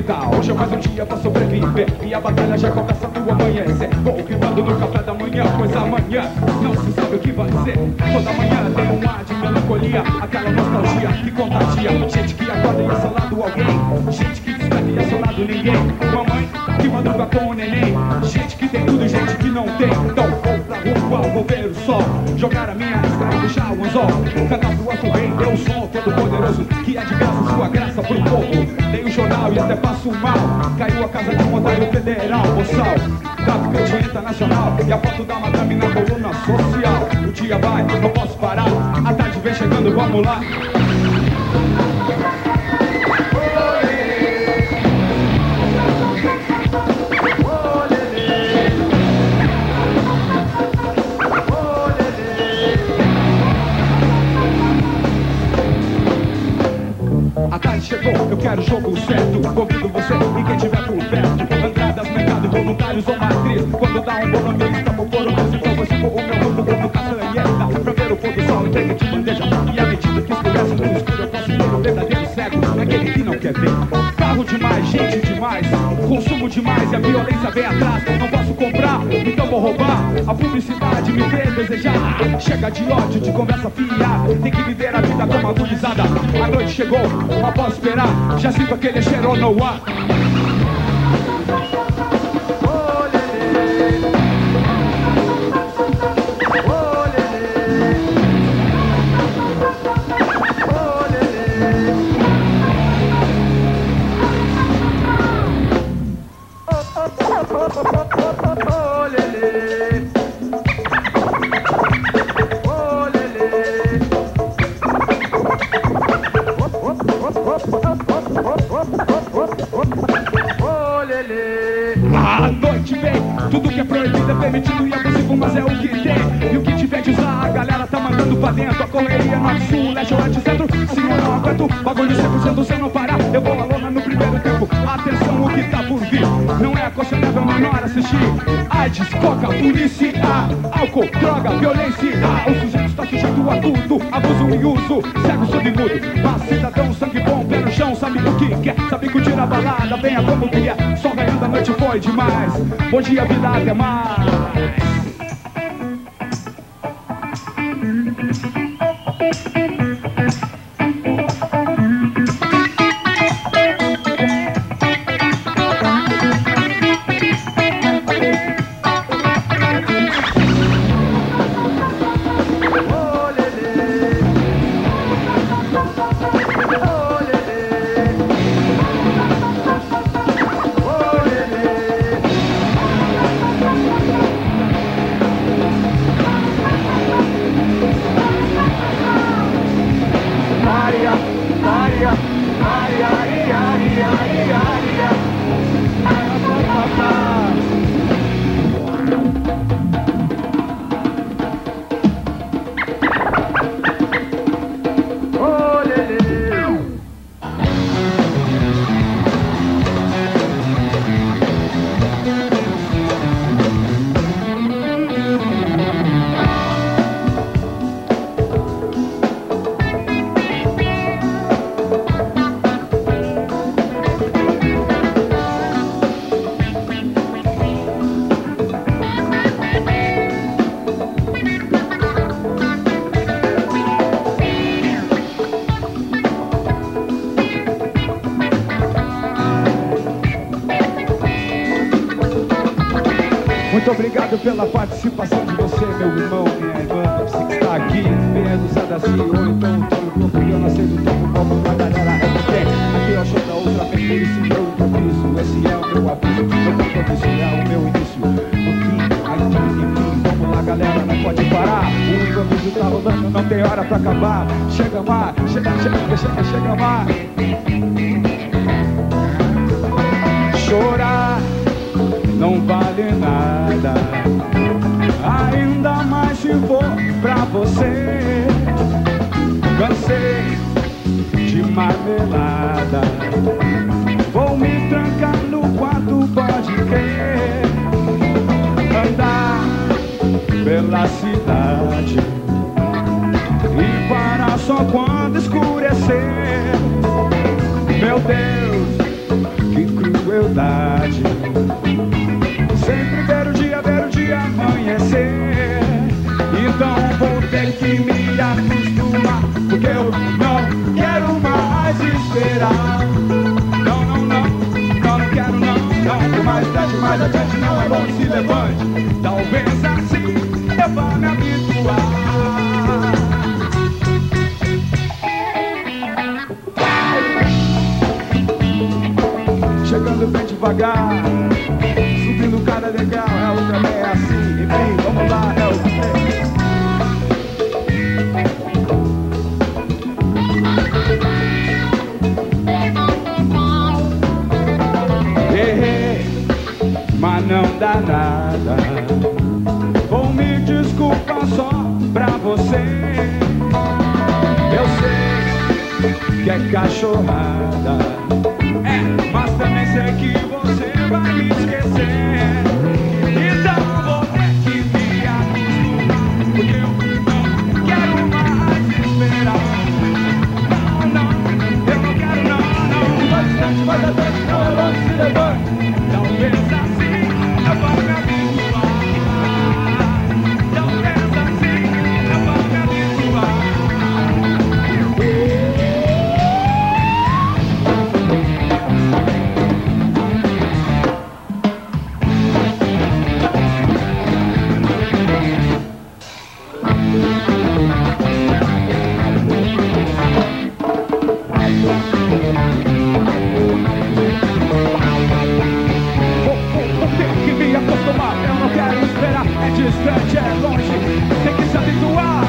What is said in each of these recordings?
acreditar. Hoje é mais um dia pra sobreviver e a batalha já começa no amanhecer. Vou gritando no café da manhã, pois amanhã não se sabe o que vai ser. Toda manhã tem um ar de melancolia, aquela nostalgia que contagia. Gente que acorda e é seu lado alguém, gente que desperta e é seu lado ninguém. Mamãe que madruga com o neném, gente que tem tudo e gente que não tem. Então vou pra rua, vou ver o sol, jogar a minha isca e deixar o anzol, cantar pro alto rei, eu sou todo poderoso, que é de graça sua graça pro povo. Tem o jornal e até passo mal, caiu a casa de um otário federal, boçal, traficante internacional, e a foto da madame na coluna social. O dia vai, não posso parar, a tarde vem chegando, vamos lá. A tarde chegou, eu quero o jogo certo. Convido você e quem tiver por perto. Andradas, mercado, voluntários ou matriz. Quando dá um bolo amigo, estamos por um mês. Então você for o meu grupo como castanheta. Pra ver o pôr do sol, entrega de bandeja. E à medida que escurece no escuro, eu posso ver o verdadeiro cego. É aquele que não quer ver. Carro demais, gente demais, consumo demais e a violência vem atrás. Não posso comprar, então vou roubar. A publicidade me fez desejar. Chega de ódio, de conversa fiada. Tem que viver a vida como agonizada. A noite chegou, não posso esperar. Já sinto aquele cheiro no ar. A noite vem, tudo que é proibido é permitido e é possível, mas é o que tem. E o que tiver de usar, a galera tá mandando pra dentro. A correria norte, sul, leste, oeste, centro. Se eu não aguento, bagulho 100% se eu não parar, eu vou a lona no primeiro tempo. Atenção, o que tá por vir não é aconselhável menor assistir. AIDS, coca, polícia, álcool, droga, violência. O sujeito está sujeito a tudo, abuso e uso, cego, surdo e mudo. Mas cidadão, sangue bom, pé no chão, sabe o que quer, sabe curtir a balada, venha como vier. Só ganhando a noite foi demais. Bom dia, vida, até mais. Muito obrigado pela participação de você, meu irmão, minha irmã. Você que está aqui, vendo Sadassi, ou então o Tony Corpo, que eu não sei do topo, como a galera é que tem. Aqui eu show da outra vez, por isso meu improviso. Esse é o meu aviso, meu compromisso, é o meu início. No fim, aqui, enfim, vamos lá, galera, não pode parar. O improviso tá rolando, não tem hora pra acabar. Chega mais, chega mais. Chorar não vale nada, ainda mais se for pra você. Cansei de marmelada, vou me trancar no quarto, pode crer. Andar pela cidade e parar só quando escurecer. Meu Deus, que mais adiante, não é bom se levante. Talvez assim eu vá me habituar. Chegando bem devagar, subindo cada degrau, é o também é assim, enfim, vamos lá, é o também. Mas não dá nada, vou me desculpar só pra você. Eu sei que é cachorrada, mas também sei que você vai me esquecer. Então vou ter que me acostumar, porque eu não quero mais esperar. Não, eu não quero não. Vai distante, vai distante, não é longe, se levante. Talvez assim eu vá me habituar. Talvez assim eu vá me habituar. Distante, é longe, tem que se habituar.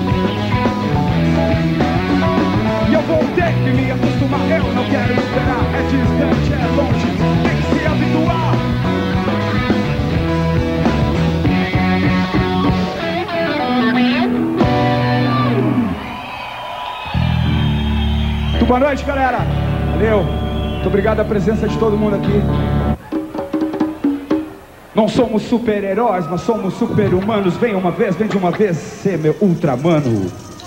E eu vou ter que me acostumar. Eu não quero esperar. É distante, é longe, tem que se habituar. Muito boa noite, galera. Valeu. Muito obrigado pela presença de todo mundo aqui. Não somos super-heróis, mas somos super-humanos. Vem de uma vez ser meu ultramano.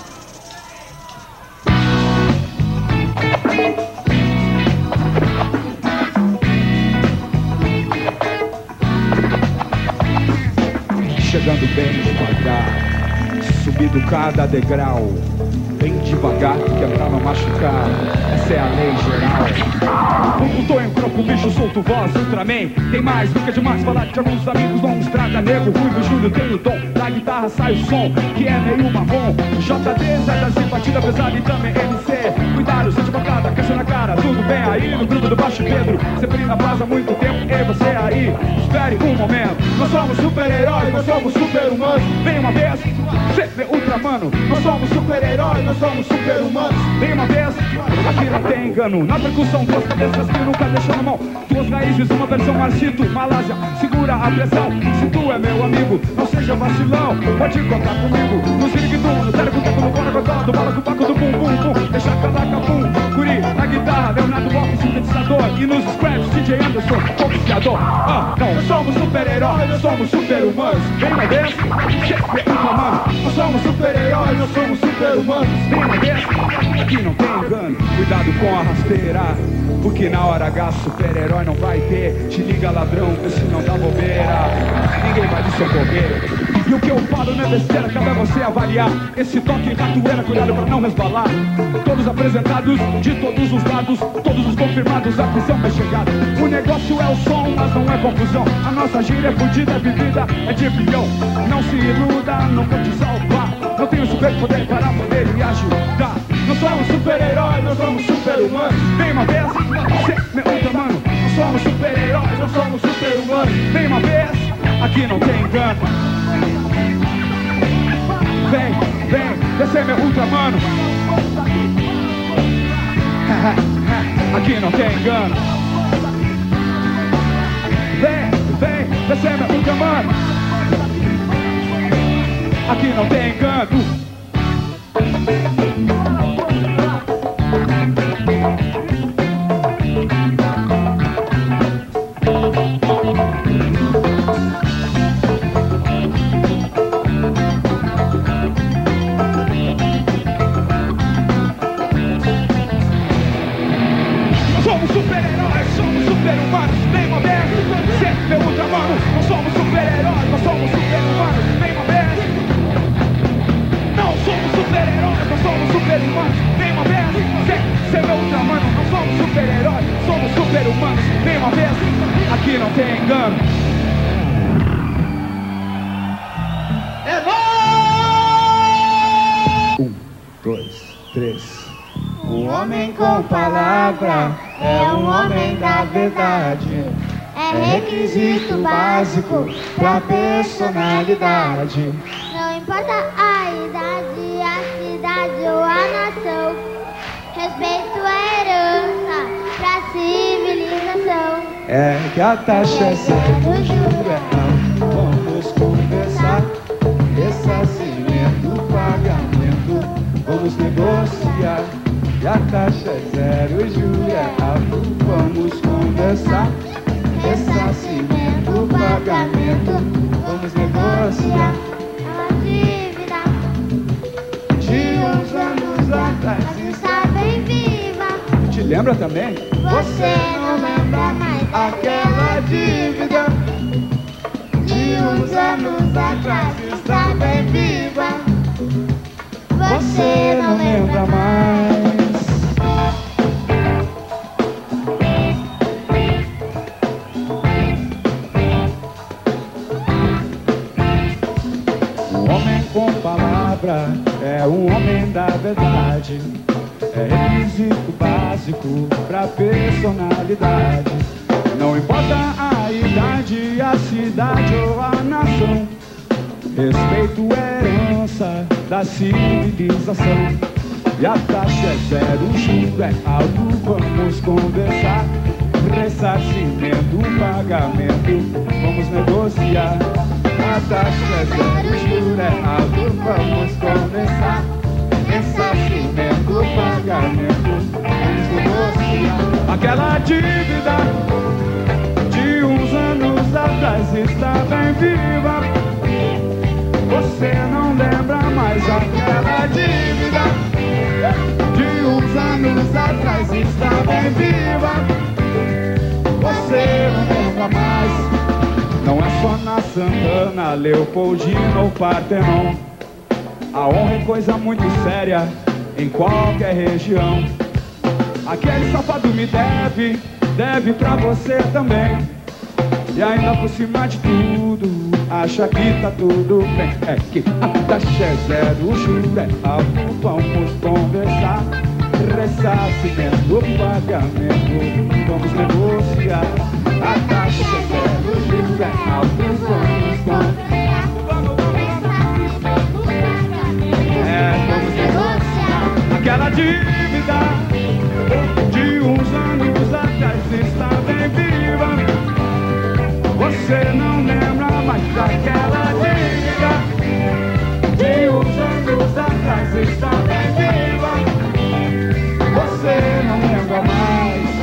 Chegando bem devagar, subindo cada degrau. Bem devagar, que é pra não machucar. Essa é a lei geral. Quando tô em campo, bicho, solto voz, Ultraman. Tem mais do que demais falar de alguns amigos. Não estrada, nego, ruivo, Júlio tem o dom. Da guitarra sai o som, que é meio marrom. JD, Zé da batida pesada e também MC. Cuidado, sente bocada, caixa na cara. Tudo bem aí no grupo do Baixo Pedro. Sempre na paz há muito tempo, e você aí. Espere um momento. Nós somos super-heróis, nós somos super-humanos. Vem uma vez, ser meu ultramano. Nós somos super-heróis, nós somos super-humanos. Vem uma vez, aqui não tem engano. Na percussão, duas cabeças que nunca deixam na mão. Duas raízes, uma versão Marcito, Malásia. Segura a pressão, se tu é meu amigo, não seja vacilão, pode contar comigo. No ziriguidum, no terecuteco, no bora-godó, do bala-cubaco, do bum-bum-bum. Deixa calaca-bum, guri, na guitarra, Leonardo Walker, sintetizador. E nos scraps, DJ Anderson, oficiador. Não, nós somos super-heróis, nós somos super-humanos. Vem uma vez, sempre reclamando. Nós somos super-heróis, nós somos super-humanos. Vem uma vez, aqui não tem engano. Cuidado com a rasteira, porque na hora H super-herói não vai ter. Te liga, ladrão, que se não dá bobeira, ninguém vai te socorrer. E o que eu falo não é besteira, cabe a você avaliar. Esse toque ratoeira, cuidado pra não resbalar. Todos apresentados, de todos os lados, todos os confirmados, a prisão é chegada. O negócio é o som, mas não é confusão. A nossa gíria é fudida, bebida é de bilhão. Não se iluda, não vou te salvar. Não tenho super poder para poder me ajudar. Nós somos super-heróis, nós somos super-humanos. Vem uma vez, você, meu ultramano. Nós somos super-heróis, nós somos super-humanos. Vem uma vez, aqui não tem engano. Vem, descer meu ultramano. Aqui não tem engano. Vem, descer meu ultramano. Aqui não tem engano. Somos super-heróis, somos super-humanos. Vem uma vez, ser meu ultramano. Nós somos super-heróis, nós somos super-humanos. Vem uma vez. Não somos super-heróis, nós somos super-humanos. Vem uma vez, ser meu ultramano. Nós somos super-heróis, somos super-humanos. Vem uma vez, aqui não tem engano. com palavra é um homem da verdade. É requisito básico pra personalidade. Não importa a idade, a cidade ou a nação, respeito é herança pra civilização. É que a taxa é zero, juro é alto. Vamos conversar, ressarcimento, pagamento, vamos negociar. E a taxa é zero, juro é alto. Vamos conversar, ressarcimento, pagamento, vamos negociar. A dívida De uns anos atrás está bem viva. te lembra também? Você não lembra mais Aquela dívida de uns anos atrás está bem viva. Você não lembra mais. Um homem com palavra é um homem da verdade. É requisito básico pra personalidade. Não importa a idade, a cidade ou a nação, respeito é herança da civilização. E a taxa é zero, o juro é alto, vamos conversar. Ressarcimento, pagamento, vamos negociar. A taxa é zero, o juro é alto, vamos conversar. Ressarcimento, pagamento, vamos negociar. Aquela dívida de uns anos atrás está bem viva. Você não lembra mais aquela dívida de uns anos atrás está bem viva. Você não lembra mais. Não é só na Santana, Leopoldina ou Partenon. A honra é coisa muito séria em qualquer região. Aquele safado me deve pra você também. E ainda por cima de tudo, acha que tá tudo bem. É que a taxa é zero, o juro é alto, vamos conversar. Ressarcimento, pagamento, vamos negociar. A taxa é zero, o juro é alto, vamos conversar. Vamos negociar. Aquela dívida de uns anos atrás está bem viva. Você não lembra mais daquela dívida de uns anos atrás está bem viva. Você não lembra mais.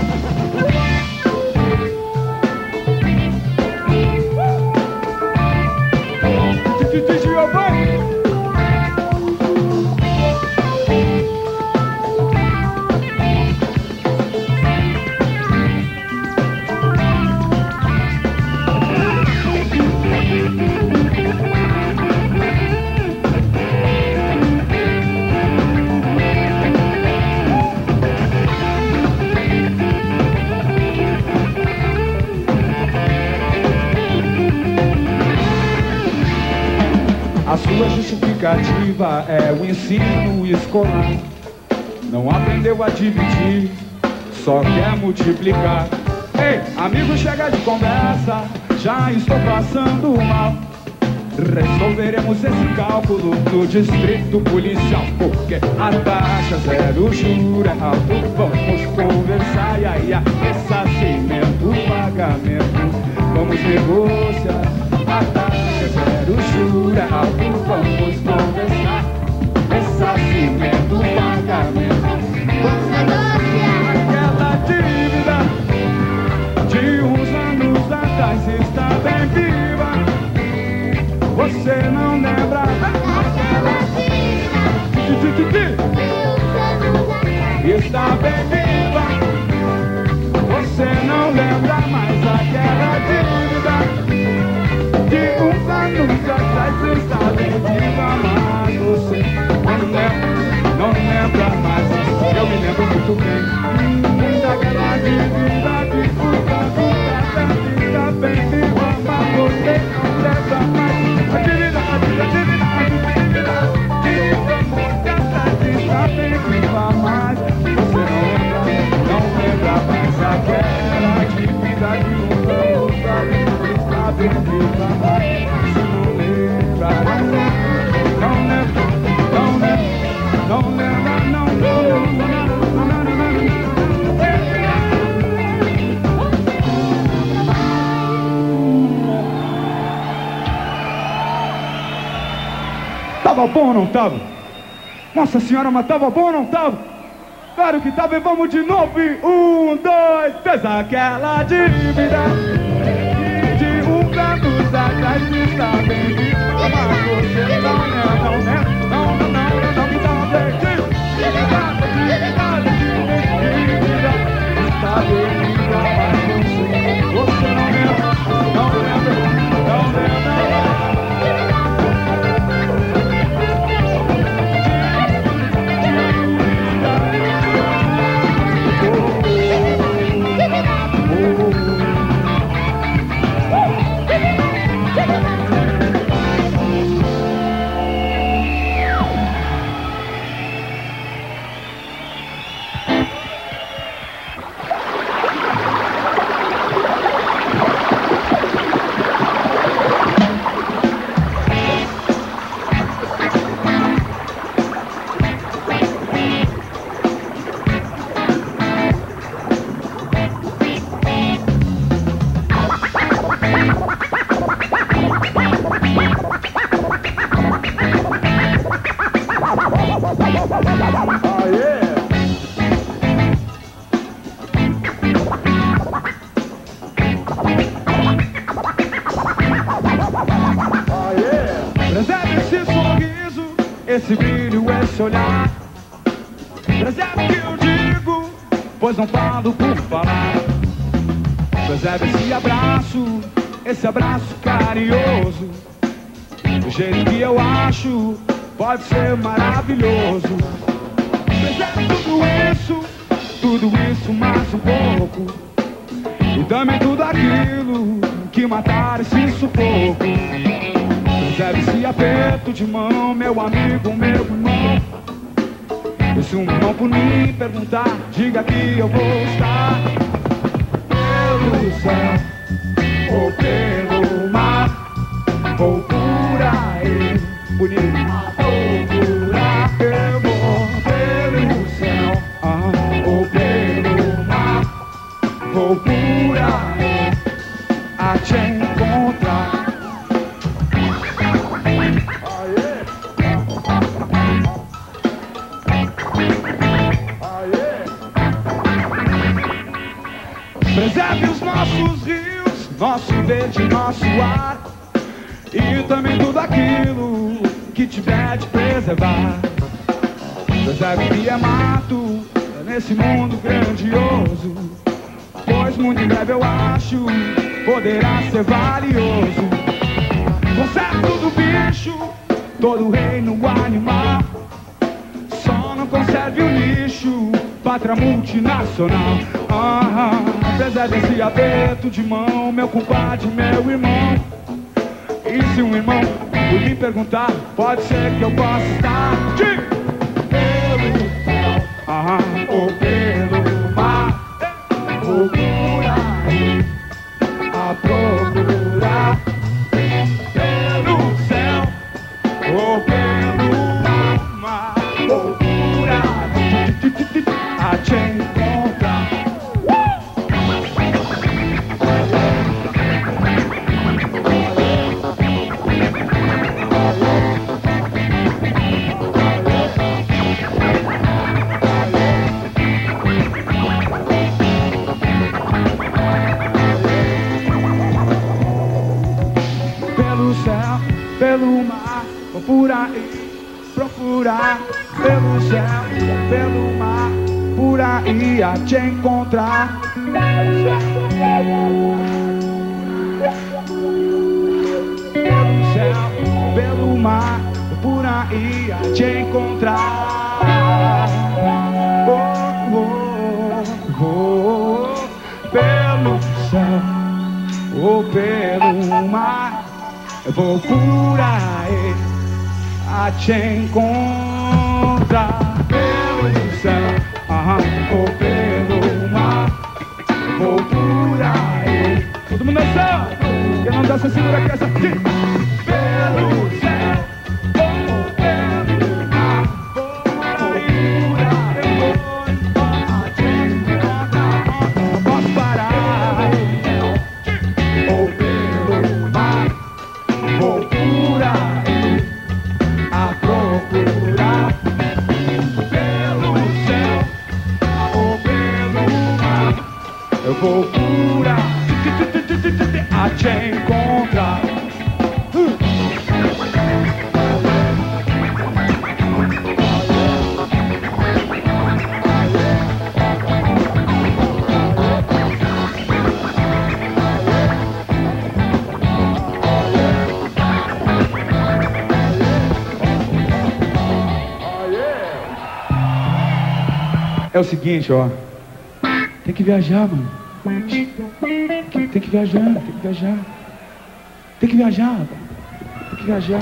A sua justificativa é o ensino escolar. Não aprendeu a dividir, só quer multiplicar. Ei, amigo, chega de conversa, já estou passando mal. Resolveremos esse cálculo no distrito policial, porque a taxa zero, o juro é alto. Vamos conversar, e aí, ressarcimento, pagamento, vamos negociar. A taxa é zero, o juro é alto, vamos conversar. Ressarcimento, pagamento, vamos negociar. Aquela dívida de uns anos atrás está bem viva. Você não lembra daquela dívida está bem viva. Você não lembra mais aquela dívida de uns anos atrás está bem viva. Mas você não lembra mais. Eu me lembro muito bem daquela dívida de uns anos atrás está bem viva. Mas você não lembra mais. A dívida de uns anos atrás está bem viva. Mas você não lembra. Tava bom ou não tava? Nossa senhora, mas tava bom ou não tava? Claro que tava, e vamos de novo. 1, 2, 3. Aquela dívida de 1 anos atrás está bem me fala. Você não me dá um jeitinho. Está bem me fala. Você não lembra. Esse brilho, esse olhar, preserve o que eu digo, pois não falo por falar. Preserve esse abraço carinhoso, do jeito que eu acho, pode ser maravilhoso. Preserve tudo isso mais um pouco, e dá-me tudo aquilo que matar esse sufoco. Preserve esse aperto de mão, meu amigo, meu irmão. E se um não por mim perguntar, diga que eu vou estar pelo céu ou pelo mar, ou por aí, bonito, procurar. Eu vou pelo céu ou pelo mar, vou por aí a te encontrar. Preserve os nossos rios, nosso verde, nosso ar, e também tudo aquilo que tiver de preservar. Preserve o que é mato nesse mundo grandioso, pois muito em breve eu acho poderá ser valioso. Conserve todo bicho, todo reino animal, só não conserve o lixo, pátria multinacional. Apesar desse aperto de mão, meu compadre, meu irmão. E se um irmão por me perguntar, pode ser que eu possa estar pelo céu ou pelo mar, ou por aí a procurar. Pelo céu ou pelo mar, ou por aí a te encontrar. Pelo mar, vou por aí procurar. Pelo céu, pelo mar, por aí a te encontrar. Pelo céu, pelo mar, por aí a te encontrar. Pelo céu ou pelo mar, eu vou por aí a te encontrar. Pelo céu ou pelo mar, vou por aí. Todo mundo dançando, quem não dança segura aqui essa aqui. Pelo céu ou pelo mar, vou por aí a te encontrar. Não posso parar. Ou pelo mar, vou por aí a eu vou curar a te encontrar. É o seguinte, ó. Tem que viajar, mano. Tem que viajar, tem que viajar. Tem que viajar, tem que viajar.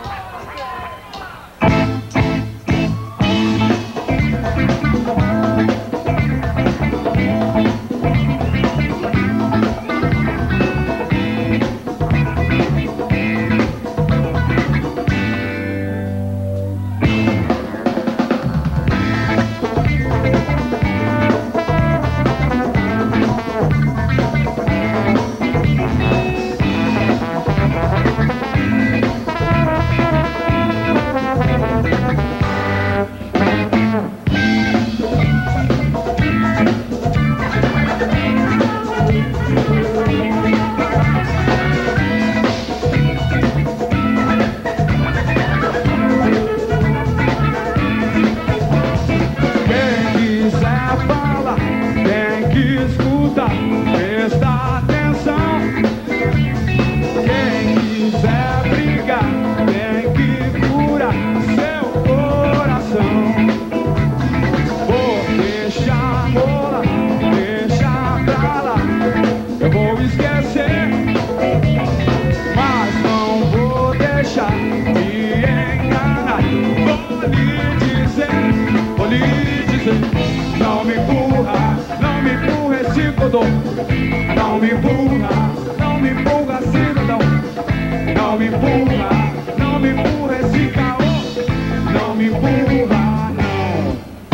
Não me empurra esse codô. Não me empurra cidadão. Não me empurra esse caô. Não me empurra, não.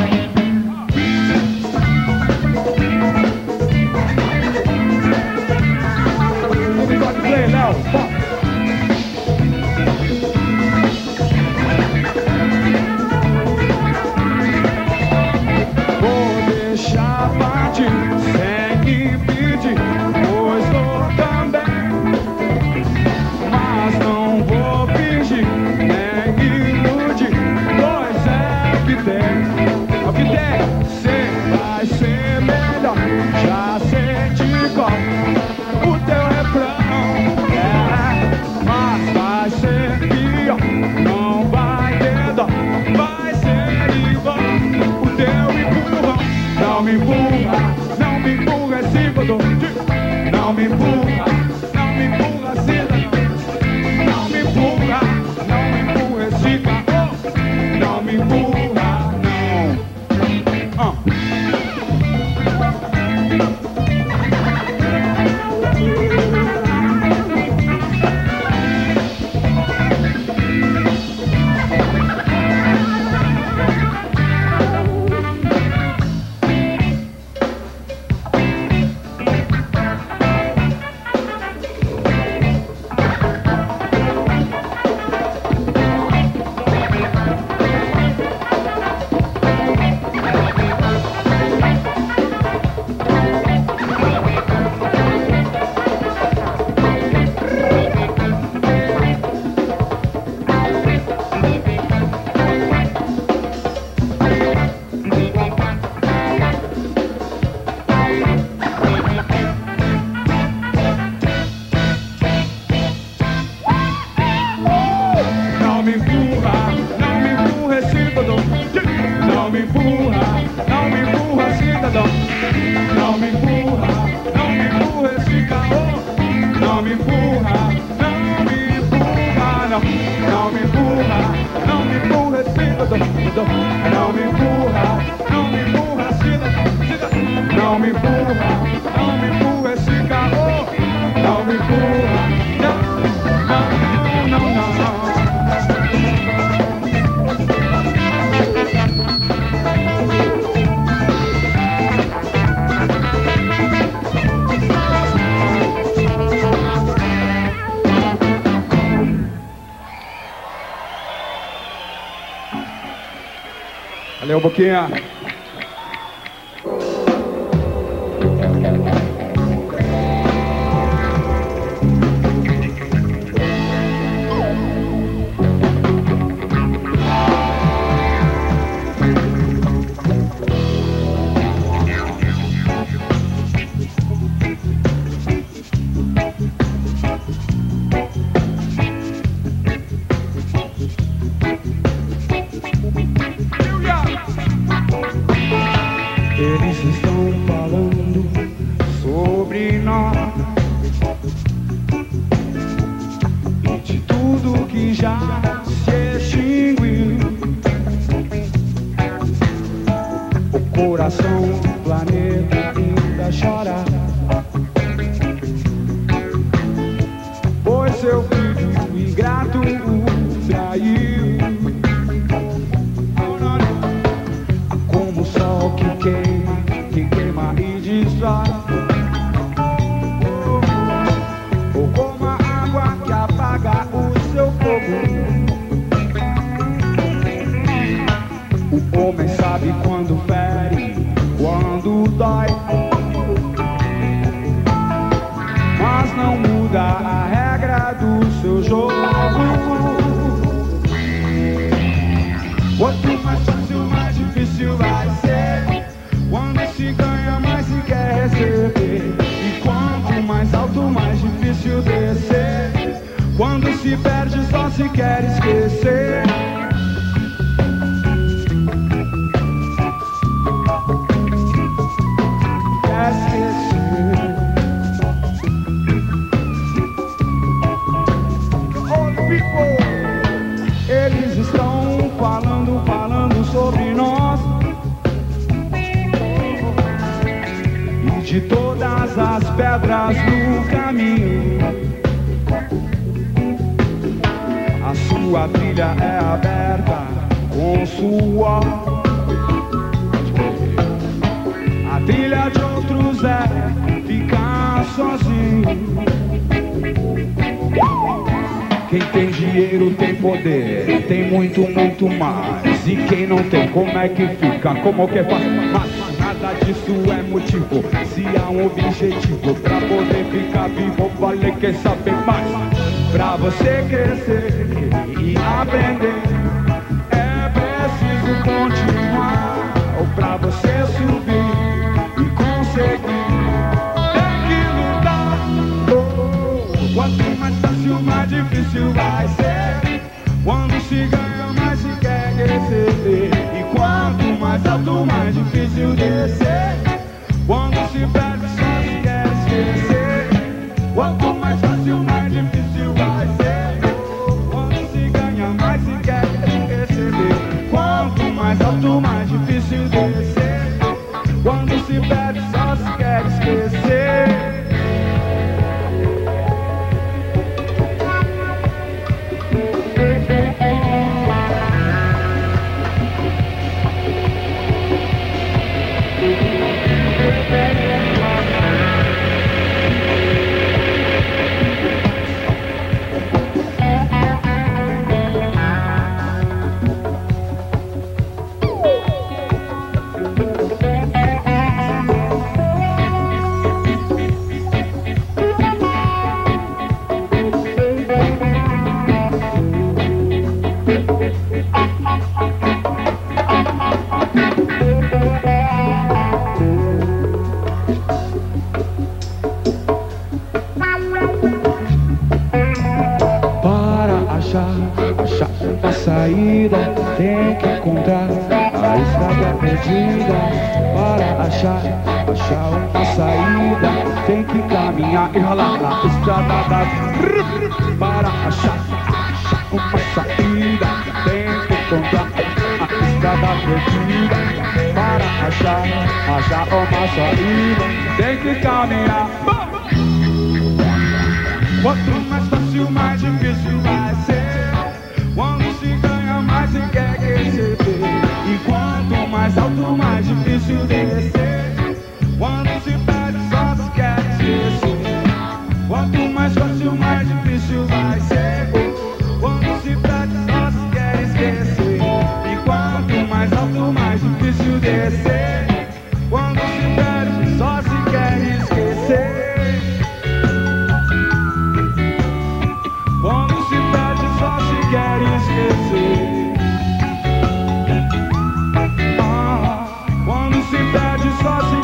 Pode play, Léo. Não me empurra esse codô. Não me empurra cidadão. Não me empurra esse caô. Não me empurra, não. Valeu, Boquinha. sobre nós e de tudo que já se extinguiu. O coração do planeta ainda chora, pois seu filho ingrato o traiu. Como o sol que queima e destrói, ou como a água que apaga o seu fogo. O homem sabe quando fere, quando dói, mas não muda a regra do seu jogo. Quanto mais fácil, mais difícil vai ser. Quando se ganha, mais se quer receber. E quanto mais alto, mais difícil descer. Quando se perde, só se quer esquecer. Quer esquecer. All people, eles estão falando sobre nós e de todas as pedras no caminho. A sua trilha é aberta com suor, a trilha de outros é ficar sozinho. Quem tem dinheiro tem poder, tem muito, muito mais. E quem não tem, como é que fica? Como que faz? Mas nada disso é motivo. Se há um objetivo pra poder ficar vivo, vale quem sabe mais. Pra você crescer e aprender, é preciso continuar. Ou pra você subir e conseguir, tem que lutar. Quanto mais fácil, mais difícil vai ser. Quando se ganha, mais se quer receber. E quanto mais alto, mais difícil descer. Quando se perde, só se quer esquecer. Quanto mais fácil, mais difícil vai ser. Quando se ganha, mais se quer receber. Quanto mais alto, mais difícil descer. Quando se perde, só se quer esquecer. Achar uma saída, tem que encontrar a estrada perdida. Para achar uma saída, tem que caminhar e rolar na estrada da vida. Para achar uma saída, tem que encontrar a estrada perdida. Para achar uma saída, tem que caminhar. Quanto mais fácil, mais difícil vai ser. Quando se ganha, mais se quer receber. E quanto mais alto, mais difícil descer. Quando se perde, só se quer esquecer. Quanto mais fácil, mais difícil vai ser. Quando se perde, só se quer esquecer. E quanto mais alto, mais difícil descer. Quando se perde, só se quer esquecer. Quando se perde, só se quer esquecer. Quando se perde, só se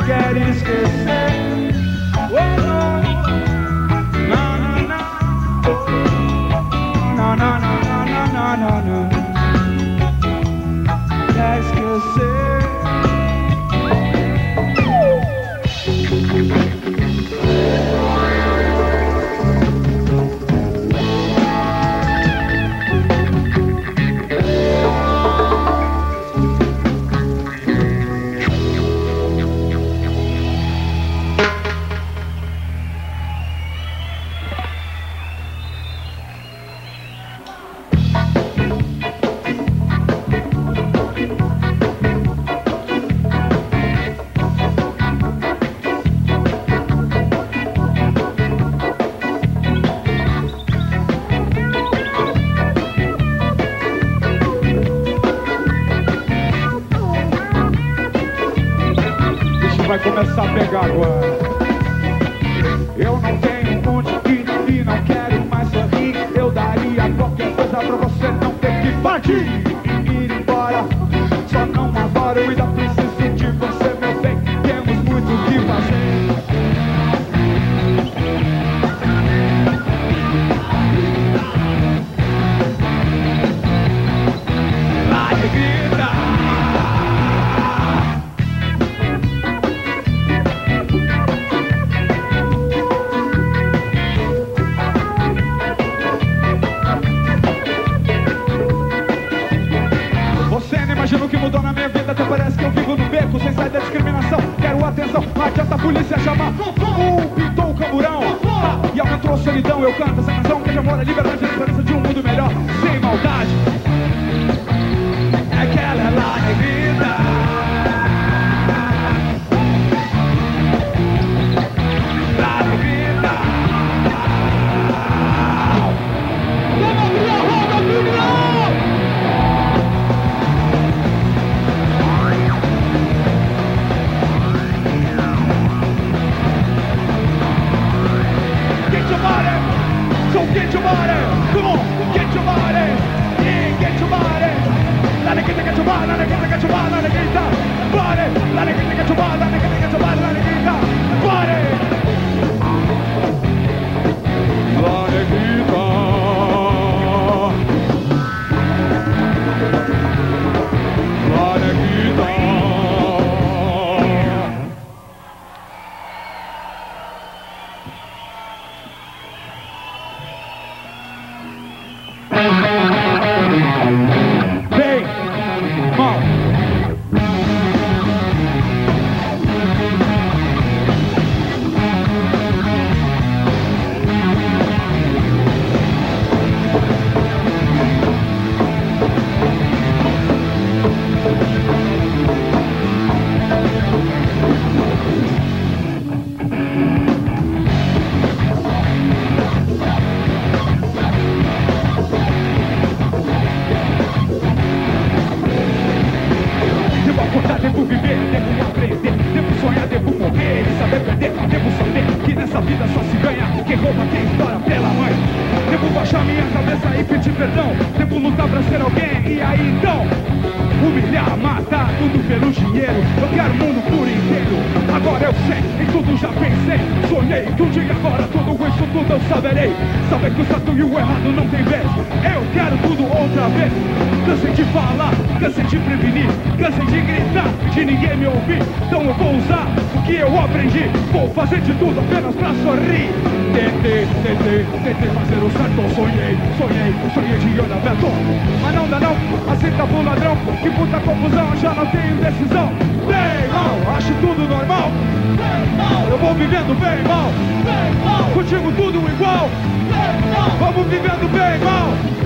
começar a pegar agora. Eu não tenho onde ir e não quero mais sorrir. Eu daria qualquer coisa pra você não ter que partir e ir embora. Só não agora, eu ainda preciso de você, meu bem. Temos muito o que fazer. Lá de grita. Imagina o que mudou na minha vida, até parece que eu vivo no beco, sem sair da discriminação. Quero atenção, não adianta a polícia chamar. Pintou o camburão e aumentou a solidão. Eu canto essa canção que é de amor, a liberdade, a esperança de um mundo melhor, sem maldade. É que ela é lá negrita. Lá negrita. Vamos abrir a roda, filho! So get your body, come on, get your body, yeah, get your body. La negrita, get your body, la negrita, get your body, la negrita, body. La negrita, get your body, la negrita, get your body, la negrita, body. La negrita. La negrita. Vem, mão. Devo viver, devo aprender, devo sonhar, devo morrer e saber perder. Devo saber que nessa vida só se ganha quem rouba, quem estoura pela mãe. Devo baixar minha cabeça e pedir perdão. Devo lutar pra ser alguém e aí então humilhar, matar, tudo pelo dinheiro. Eu quero o mundo por inteiro. Agora eu sei, em tudo já pensei. Sonhei que um dia agora tudo isso tudo eu saberei. Saber que o certo e o errado não tem vez. Eu quero tudo outra vez. Cansei de falar, cansei de prevenir, cansei de gritar, de ninguém me ouvir. Então eu vou usar o que eu aprendi. Vou fazer de tudo apenas pra sorrir. Tentei fazer o certo. Sonhei de olho aberto. Mas não dá não, aceita pro ladrão. Que puta confusão, já não tenho decisão. Bem mal, acho tudo normal. Bem mal, eu vou vivendo bem mal. Bem mal, contigo tudo igual. Bem mal, vamos vivendo bem mal.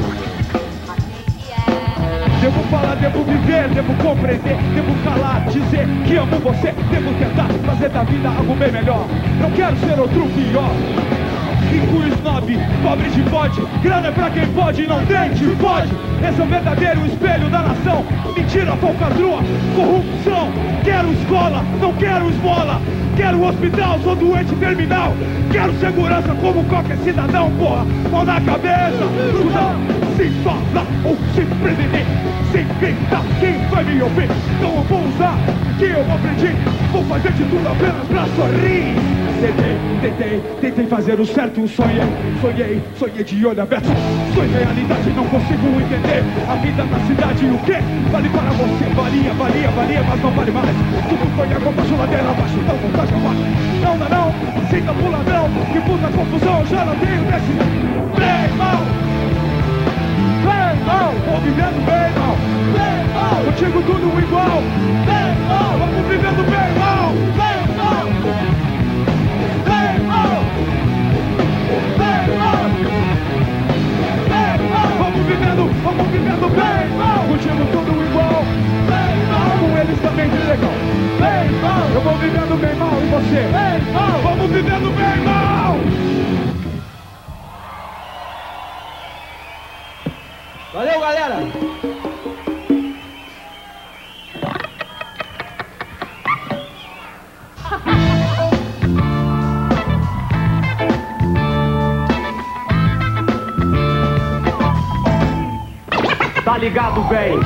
Devo falar, devo viver, devo compreender, devo calar, dizer que amo você. Devo tentar fazer da vida algo bem melhor. Não quero ser outro pior. Rico e snob, pobre de bode. Grana é pra quem pode, não tem, te pode. Esse é o verdadeiro espelho da nação. Mentira, falcatrua, corrupção. Quero escola, não quero esmola. Quero hospital, sou doente terminal. Quero segurança como qualquer cidadão, porra. Mão na cabeça, não se fala ou se prevenir. Sem gritar, quem vai me ouvir? Então eu vou usar o que eu aprendi. Vou fazer de tudo apenas pra sorrir. Tentei fazer o certo, sonhei de olho aberto. Sonhei realidade, não consigo entender. A vida na cidade, o quê? Vale para você, valia, mas não vale mais. Tudo foi água pra geladeira abaixo, então não tá abaixo. Não dá não, senta pro ladrão. Que puta confusão, já não tenho decisão. Bem mal, vou vivendo bem mal. Contigo tudo igual. Vamos vivendo bem mal. Vamos vivendo bem mal. Contigo tudo igual. Com eles também de legal. Eu vou vivendo bem mal e você. Vamos vivendo bem mal. Valeu, galera! ligado, véi?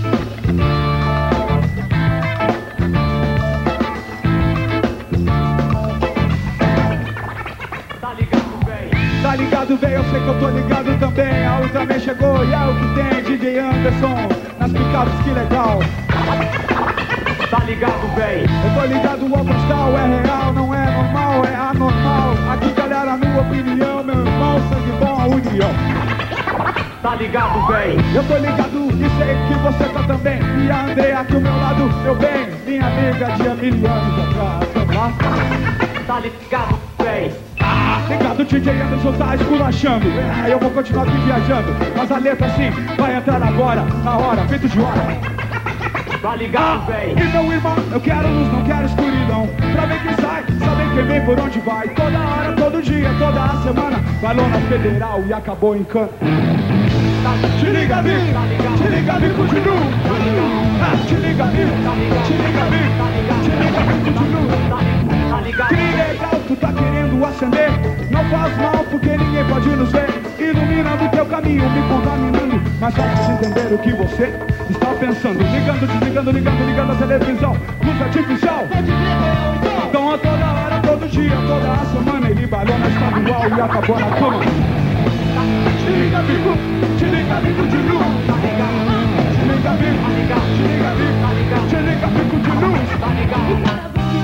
Tá ligado, véi? Eu sei que eu tô ligado também. A Ultraman chegou e é o que tem. DJ Anderson nas picapes, que legal. Tá ligado, véi? Eu tô ligado, o Alpastal é real, não é normal, é anormal. Aqui, galera, minha opinião, meu irmão, sangue bom, a união. Tá ligado, véi? Eu tô ligado e sei que você tá também. E a Andrea aqui ao meu lado, meu bem, minha amiga de há 1000 anos atrás. Tá ligado, véi? Ligado, DJ Anderson tá esculachando. Eu vou continuar aqui viajando, mas a letra assim vai entrar agora, na hora, feito de hora. Tá ligado, véi? E meu irmão, eu quero luz, não quero escuridão. Pra ver quem sai, saber quem vem, por onde vai. Toda hora, todo dia, toda a semana. Vai lá na Federal e acabou em Cana. Te liga, Vic, te liga, Vic, continua. Te liga, Vic, te liga, Vic, te liga, Vic, continua. Que legal, tu tá querendo acender. Não faz mal porque ninguém pode nos ver. Iluminando o teu caminho, me contaminando. Mas só pra se entender o que você está pensando. Ligando, desligando, ligando, ligando a televisão. Luz artificial. Então a toda hora, todo dia, toda a semana. Ele balou na estadual e acabou na cama. Te liga, amigo, te liga, amigo, de luz. Te liga, amigo, te liga, amigo, te liga, amigo, de luz.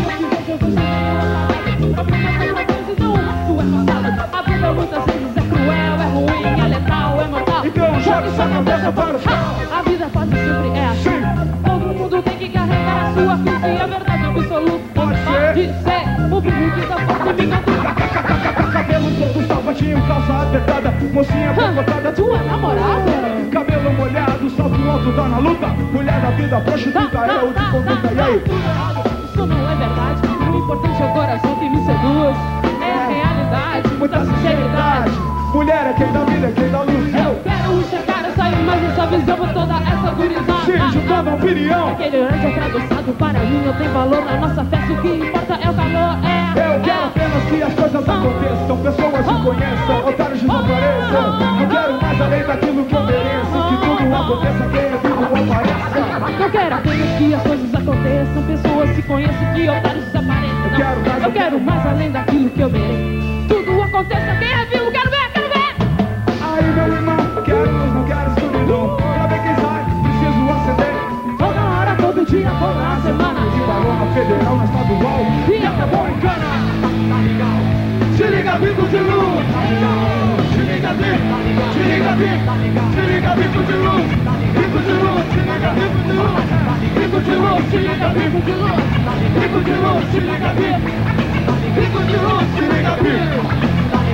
A vida muitas vezes é cruel, é ruim, é letal, é mortal. Então joga essa cabeça para o chão. A vida quase sempre é assim. Todo mundo tem que carregar a sua cruz e a verdade absoluta Pode ser o público que tá forte me cantar. Cabelo solto, salvatinho, calça apertada. Mocinha bocotada, tua namorada. Cabelo molhado, salto alto, tá na luta. Mulher da vida, prostituta, eu de conduta, e aí? Isso não é verdade. O importante é o coração que me seduz. É a realidade, Muita sinceridade. Mulher é quem dá vida, é quem dá luz. Eu quero enxergar essa imagem, essa visão por toda essa gurizada. Se juntando a opinião. Aquele orange atravessado para mim não tem valor na nossa festa. O que importa é o calor, Eu quero apenas que as coisas aconteçam, pessoas se conheçam, otários desapareçam. Não quero mais além daquilo que eu mereço, que tudo aconteça, quem é vivo apareça. Eu quero apenas que as coisas aconteçam, pessoas se conheçam, que otários desapareçam. Eu quero mais além daquilo que eu mereço. Tudo aconteça, quem é vivo, quero ver, quero ver. Aí meu irmão, quero luz, não quero escuridão. Pra ver quem sai, preciso acender. Toda hora, todo dia, toda a semana. De balão na Federal, na estadual, E acabou em Cana. se liga, bico de luz. Se liga, bico, se liga, bico, se liga, bico de luz. Bico de luz, se liga, bico de luz. Bico de luz, se liga, bico de luz. Bico de luz, se liga, bico. Bico de luz, se liga, bico.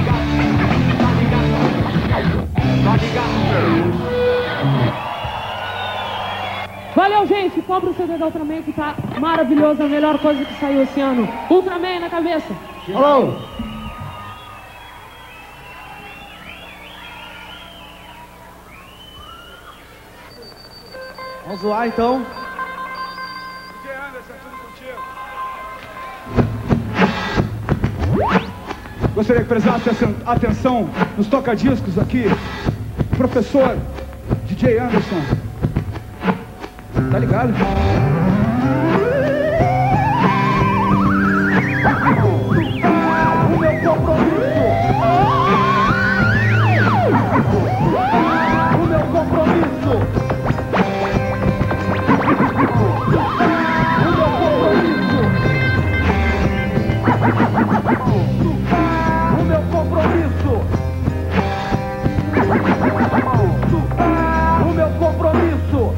Valeu, gente. Compra o CD da Ultraman que tá maravilhoso. A melhor coisa que saiu esse ano. Ultraman na cabeça. Alô? Vamos lá então. DJ Anderson, tudo contigo. Gostaria que prestasse atenção nos toca-discos aqui. Professor DJ Anderson. Tá ligado? O meu compromisso. O meu compromisso. O meu compromisso. O meu compromisso. O meu compromisso.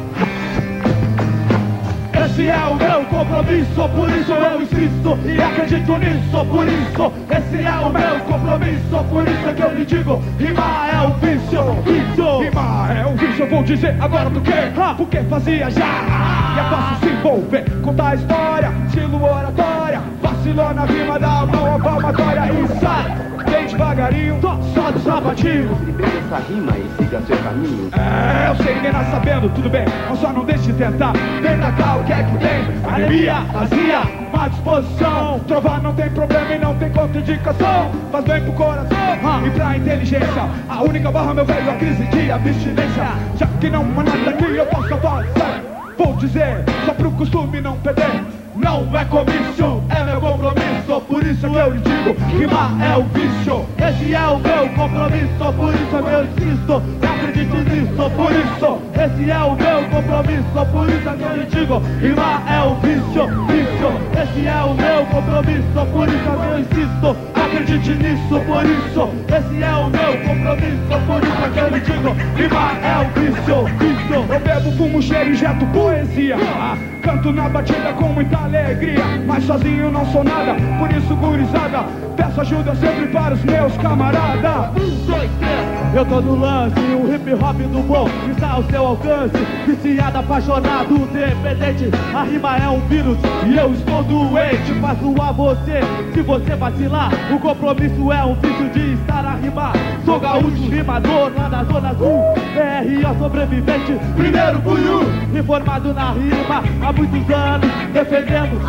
Esse é o meu compromisso, por isso eu insisto e acredito nisso, por isso esse é o meu compromisso, por isso é que eu lhe digo, rimar é o vício, rimar é o vício, eu vou dizer agora do que, porque fazia já, e é fácil se envolver, contar a história, estilo oratória, vacilou na rima da mão a palmatória e sai, bem devagar. devagarinho, só do sapatinho. Primeiro essa rima e siga seu caminho. É, eu sei, ninguém tá sabendo, tudo bem, mas só não deixe de tentar. Vem pra cá, o que é que tem? Anemia, azia, má disposição. Trovar não tem problema e não tem contraindicação. Faz bem pro coração e pra inteligência. A única barra, meu velho, a crise de abstinência. Já que não há nada aqui, eu posso fazer. Vou dizer, só pro costume não perder. Não é comício, é meu compromisso. Por isso que eu lhe digo, rimar é o vício. Esse é o meu compromisso, por isso que eu insisto. Acredite nisso, por isso. Esse é o meu compromisso, por isso que eu lhe digo, rimar é o vício, vício. Esse é o meu compromisso, por isso que eu insisto. Acredite nisso, por isso. Esse é o meu compromisso, por isso que eu lhe digo, rimar é o vício, vício. Eu bebo, fumo, cheiro, injeto poesia. Canto na batida com muita alegria, mas sozinho não sou nada, por isso gurizada, peço ajuda sempre para os meus camaradas. 1, 2, 3. Eu tô no lance, o hip hop do bom está ao seu alcance. Viciado, apaixonado, dependente, a rima é um vírus e eu estou doente. Faço a você, se você vacilar, o compromisso é um vício de estar a rimar. Sou gaúcho, rimador lá da Zona Sul, BRO sobrevivente, primeiro punho, informado na rima há muitos anos, defendendo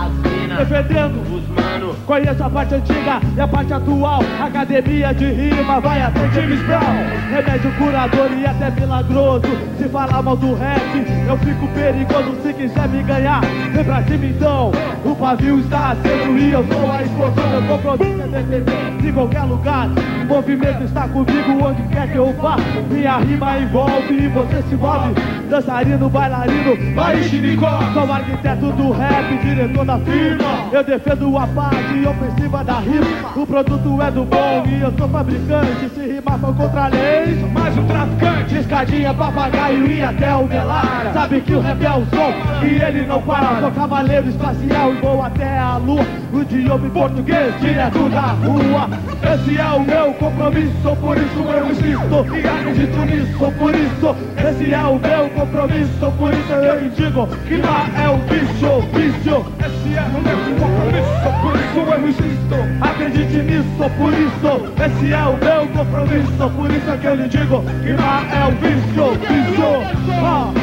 os mano. Conheço a parte antiga e a parte atual, academia de rima, vai até James Brown. Remédio curador e até milagroso. Se falar mal do rap, eu fico perigoso. Se quiser me ganhar, vem pra cima então. O pavio está acendo e eu sou a explosão. Meu compromisso é defender em qualquer lugar. O movimento está comigo onde quer que eu vá. Minha rima envolve e você se move. Dançarino, bailarino, Marichinicó. Sou o arquiteto do rap, diretor da firma. Eu defendo a parte ofensiva da rima. O produto é do bom e eu sou fabricante. Se rimar for contra a lei, sou mais um traficante. Escadinha, papagaio e até o Melara. Sabe que o rap é o som e ele não para. Sou cavaleiro espacial e vou até a lua. O idioma em português, direto da rua. Esse é o meu compromisso, por isso eu insisto e acredito nisso, por isso. Esse é o meu compromisso, por isso eu lhe digo que lá é o vício, vício. Esse é o meu compromisso, por isso eu insisto. Acredite nisso, por isso. Esse é o meu compromisso, por isso que eu lhe digo que lá é o vício, vício.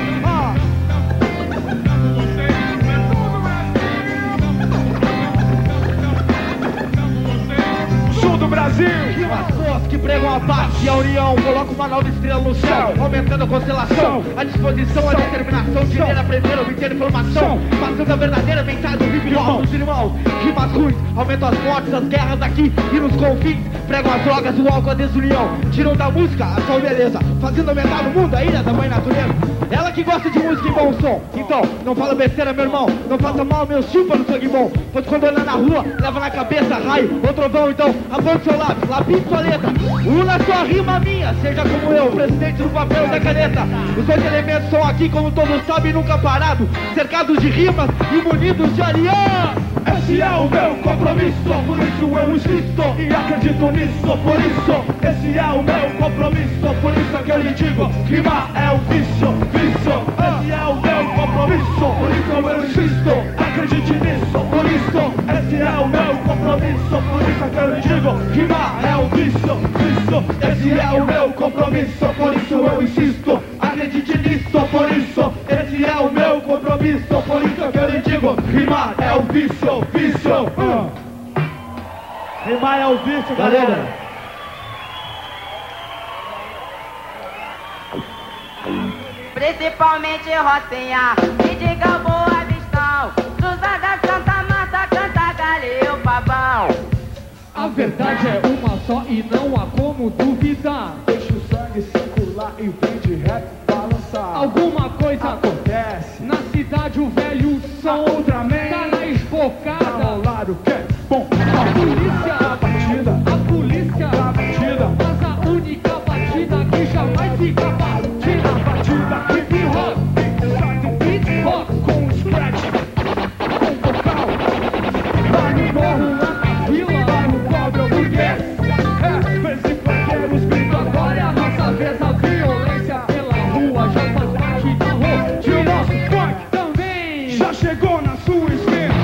Sul do Brasil, pessoas que pregam a paz e a união, coloca o manual de estrela no céu, aumentando a constelação, a disposição, a determinação de ler, aprender, obter informação, passando a verdadeira mensagem do ritual dos irmãos. Rimas ruins, aumentam as mortes, as guerras aqui e nos confins, pregam as drogas, o álcool, a desunião, tiram da música a sua beleza, fazendo aumentar no mundo a ilha da mãe natureza. Ela que gosta de música e bom som, então não fala besteira, meu irmão, não faça mal meu chupa no sangue bom, pois quando anda na rua, leva na cabeça raio ou trovão, então aponte seu lápis, lapide sua letra, una sua rima minha, seja como eu, presidente do papel e da caneta. Os dois elementos são aqui, como todos sabem, nunca parado, cercados de rimas e munidos de aliança. Esse é o meu compromisso, por isso eu insisto e acredito nisso, por isso. Esse é o meu compromisso, por isso que eu lhe digo, rima é o vício, vício. Esse é o meu compromisso, por isso eu insisto, acredite nisso, por isso. Esse é o meu compromisso, por isso que eu lhe digo, rima é o vício, vício. Esse é o meu compromisso, por isso eu insisto, acredite nisso, por isso. Esse é o meu compromisso, por isso que eu lhe digo, rimar é o vício, vício. Rimar é o vício, galera. Principalmente Rocinha, me diga boa vistão. Cruzada Santa Marta, canta Galileu Pavão. A verdade é uma só e não há como duvidar. Deixa o sangue circular e vem de rap balançar. Alguma coisa acontece na cidade, o velho som outra mente tá na espocada. Tá ao lado que é bom. A polícia, a batida, a polícia, a batida, mas a única batida que jamais fica batida. A batida hip hop, sai do beatbox com scratch, com vocal. Lá no morro, lá na vila, lá no pobre burguês. Vez e quando grito agora é a nossa vez. A violência pela rua já faz parte da rotina. O nosso funk também já chegou na sua esquina.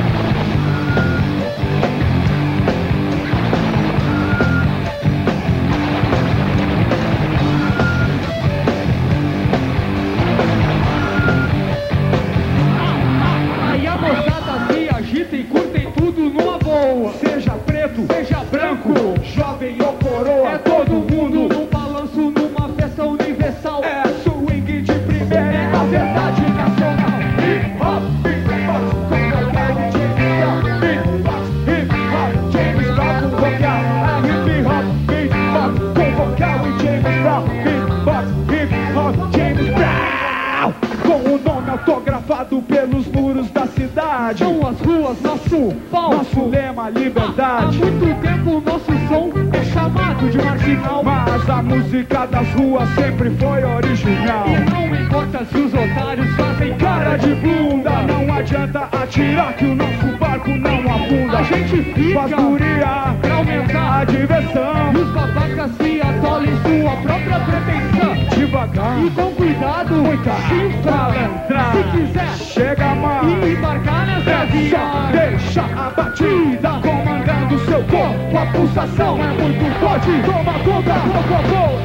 sinal. Mas a música das ruas sempre foi original. E não importa se os otários fazem Cara de bunda, não adianta atirar que o nosso barco não afunda. A gente fica faz guria pra aumentar a diversão. E os babacas se atolam em sua própria pretensão. Devagar E com cuidado, muita chifra. entrar. Se quiser chega mais e embarcar nessa é só via, deixa a batida comandando seu corpo. A pulsação é muito forte. Toma conta, por favor.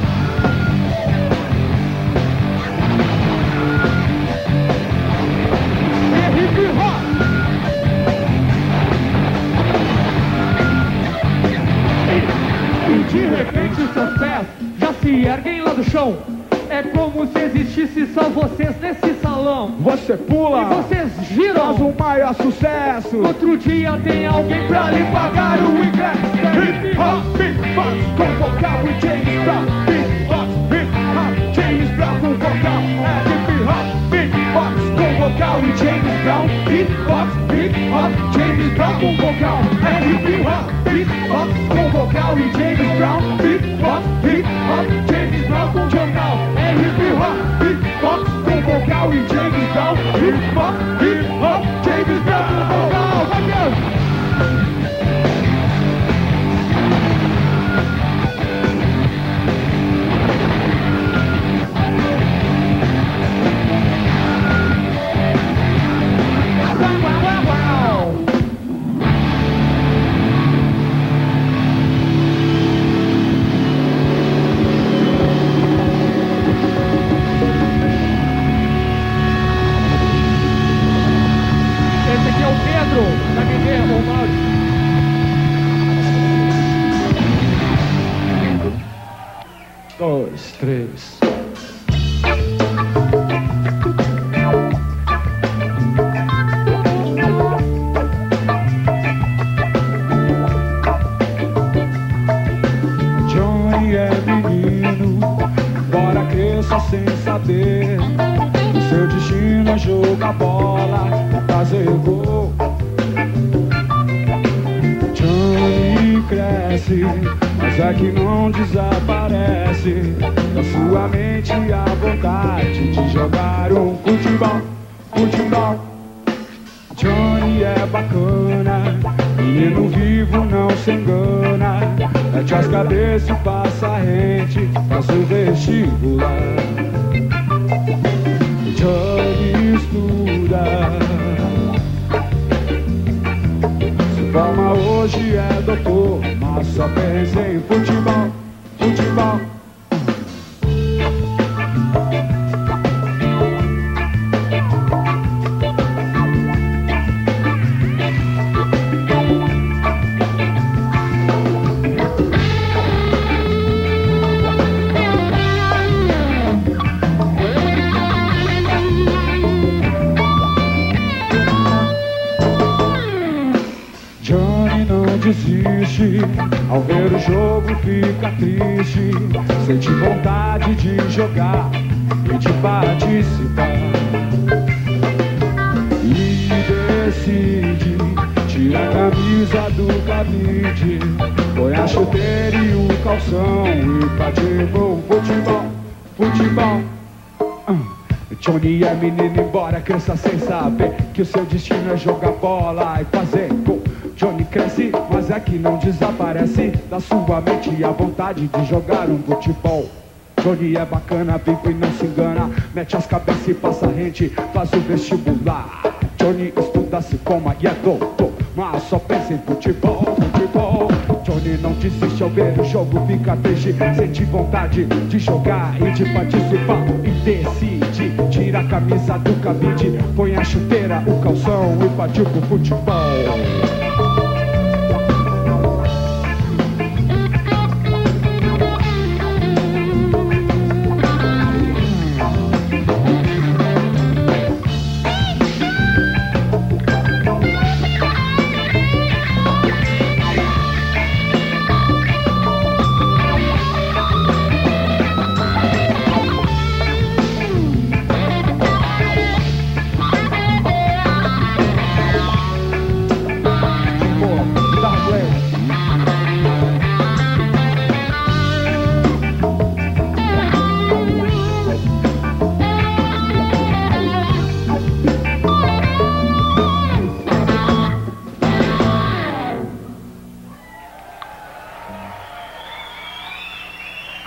É hip hop. e de repente os seus pés já se erguem lá do chão. É como se existisse só vocês nesse salão. Você E pula, vocês faz giram. o maior sucesso. Outro dia tem alguém pra lhe pagar o ingresso. Hip hop, beatbox com vocal e James Brown. Beatbox, hip hop, James Brown com vocal. É hip hop, beatbox com vocal e James Brown. Beatbox, hip hop, James Brown com vocal. É hip hop, beatbox com vocal e James Brown. Beatbox, hip hop, James Brown com vocal. É hip hop, beatbox com vocal e James Brown. Hip hop, James Brown com vocal. Vai Deus! Esse aqui é o Pedro, da Minerva, o Mauro. Dois, três. Johnny é menino, embora cresça sem saber. O seu destino é jogar bola e fazer gol. Johnny cresce, mas é que não desaparece da sua mente a vontade de jogar um futebol, futebol. Johnny é bacana, menino vivo não se engana. Mete as cabeças e passa rente, faz o vestibular. Johnny estuda, se forma hoje é doutor, mas só pensa em futebol, futebol. Johnny não desiste, ao ver o jogo fica triste. Sente vontade de jogar e de participar. E decide, tira a camisa do cabide, põe a chuteira e o calção e pratica o futebol, futebol. Johnny é menino embora cresça sem saber que o seu destino é jogar bola e fazer gol. Johnny cresce, mas é que não desaparece da sua mente a vontade de jogar um futebol. Johnny é bacana, vivo e não se engana, mete as cabeças e passa rente, faz o vestibular. Johnny estuda, se forma e é doutor, mas só pensa em futebol, futebol. Johnny não desiste ao ver o jogo, fica triste, sente vontade de jogar e de participar. E decide, tira a camisa do cabide, põe a chuteira, o calção e partiu pro futebol.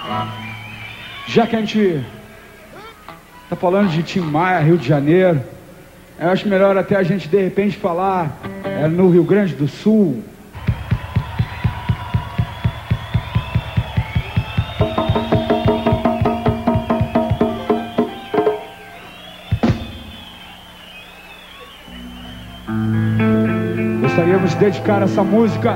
Já que a gente tá falando de Tim Maia, Rio de Janeiro, eu acho melhor até a gente de repente falar no Rio Grande do Sul. Gostaríamos de dedicar essa música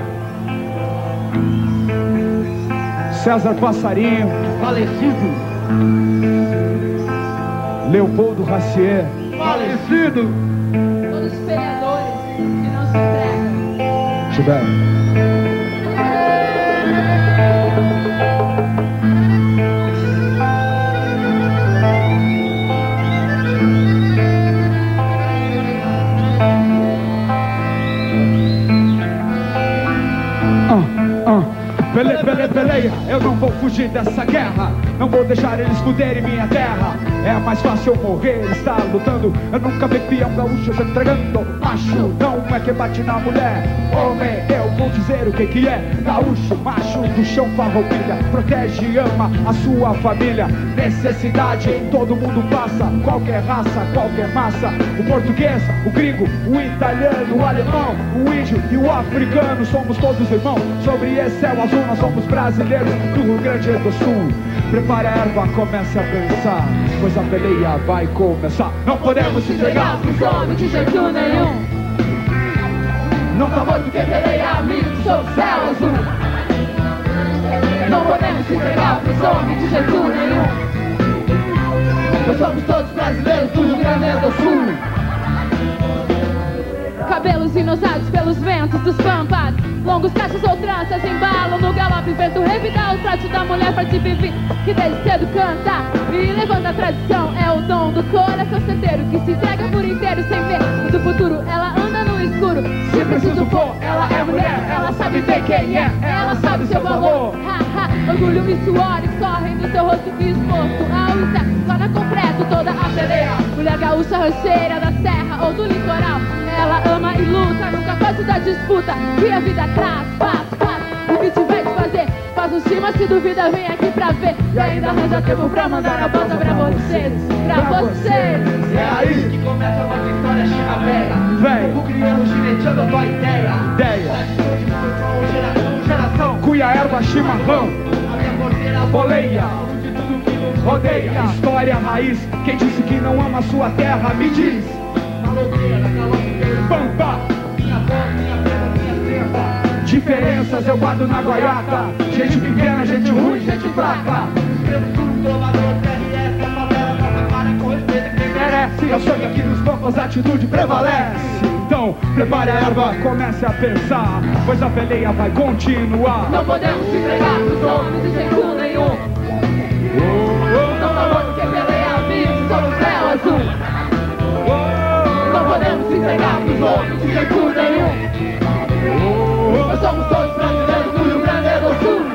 César Passarinho, Falecido. Leopoldo Racier, Falecido. Todos os feriadores que não se entregam. Tiveram. Peleia, eu não vou fugir dessa guerra. Não vou deixar eles fuderem minha terra. É mais fácil eu morrer, estar lutando. Eu nunca vi peão gaúcho se entregando. Macho não é que bate na mulher. Homem, eu vou dizer o que é. Gaúcho, macho do chão, farroupilha. Protege e ama a sua família. Necessidade, todo mundo passa. Qualquer raça, qualquer massa. O português, o gringo, o italiano, o alemão, o índio e o africano. Somos todos irmãos. Sobre esse céu azul nós somos brasileiros do Rio Grande do Sul. Prepare a erva, comece a pensar, pois a peleia vai começar. Não podemos entregar pros homens de jeito nenhum. Não tá morto quem peleia, amigo, sou o céu azul. Não podemos entregar pros homens de jeito nenhum. Nós somos todos brasileiros do Rio Grande do Sul. Cabelos inosados pelos ventos dos pampas. Longos cachos ou tranças embalam no galope. Vento revidar o trato da mulher participe que desde cedo canta e levanta a tradição. É o dom do coração certeiro que se entrega por inteiro sem ver do futuro. Ela anda no escuro, se preciso for. Ela é mulher, ela sabe bem quem é. Ela sabe seu valor. Orgulho e suor escorrem do seu rosto exposto ao incerto. Lá na concreto toda a peleia. Mulher gaúcha rancheira da serra ou do litoral. Ela ama e luta, nunca foge da disputa. E a vida traz, faz. O que tiver de fazer, faz um cima, se duvida, vem aqui pra ver. E ainda arranja tempo pra mandar a banda pra vocês. Pra vocês. É aí que começa a nossa história china-velha. Vem. Vou criando, gineteando a tua ideia. Geração. Cuia, erva, chimarrão. A minha porteira boleia. De tudo que nos Rodeia, história, raiz. Quem disse que não ama sua terra, me diz. maloqueira, caloteira. Pampa. Minha voz, minha preta, minha cepa. Diferenças eu guardo na goiata. Gente pequena, gente ruim, gente fraca. Escrevo tudo, trovador, TRS. A favela, nossa cara, com respeito quem merece. Eu sonho aqui nos campos, a atitude prevalece. Então, prepare a erva, comece a pensar, pois a peleia vai continuar. Não podemos se entregar pros homens de jeito nenhum. Não falando que peleia, amigos, só no céu azul. Não podemos se entregar pros homens de jeito nenhum. Nós somos todos brasileiros do Rio Grande do Sul.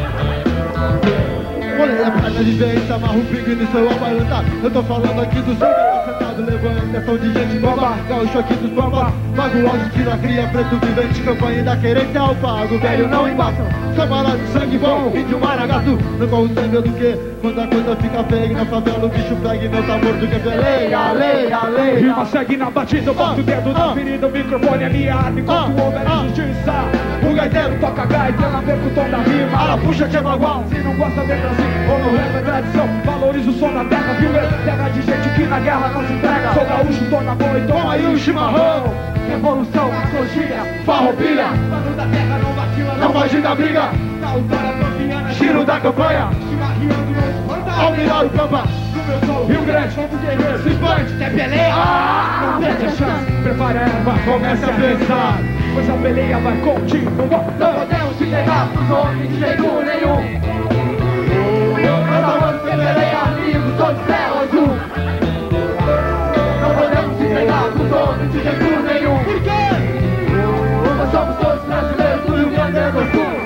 Olha a praia de vez, amarra o pique no seu abalançar. Eu tô falando aqui do sul, sentado levando atenção de gente bomba. Gaúcho aqui dos bambas, mago áudio, tira cria, preto vivente, campanha da querência ao pago. Velho não embaça, só bala de sangue bom, índio maragato. Não corro sem medo que, quando a coisa fica feia, na favela o bicho pega e meu tá morto que peleia, leia. Rima segue na batida, eu boto o dedo na ferida, o microfone é minha arma enquanto houver injustiça. O gaiteiro toca gaita, ela vê com o tom da rima. Ela puxa de bagual, se não gosta de assim, ou não leva tradição. Valoriza o som da terra, viu mesmo? Terra de gente que na guerra não se entrega. Sou gaúcho, tô na boa e toma aí o chimarrão. Revolução, sociologia, farroupilha. Mano da terra não vacila, Não foge da briga, na altura campeana. giro da campanha. Chimarriando nos manda. Ao virar o pampa, Do meu som, Rio Grande, como guerreiro. se expande. Quer peleia? Não perde a chance, prepare a erva, comece a pensar, pois a peleia vai continuar. Não podemos se entregar pros homens de jeito nenhum. Nós falando que peleia, amigos, só de céu azul. Não podemos se entregar pros homens de jeito nenhum. Por quê? Nós somos todos brasileiros do Rio Grande do Sul.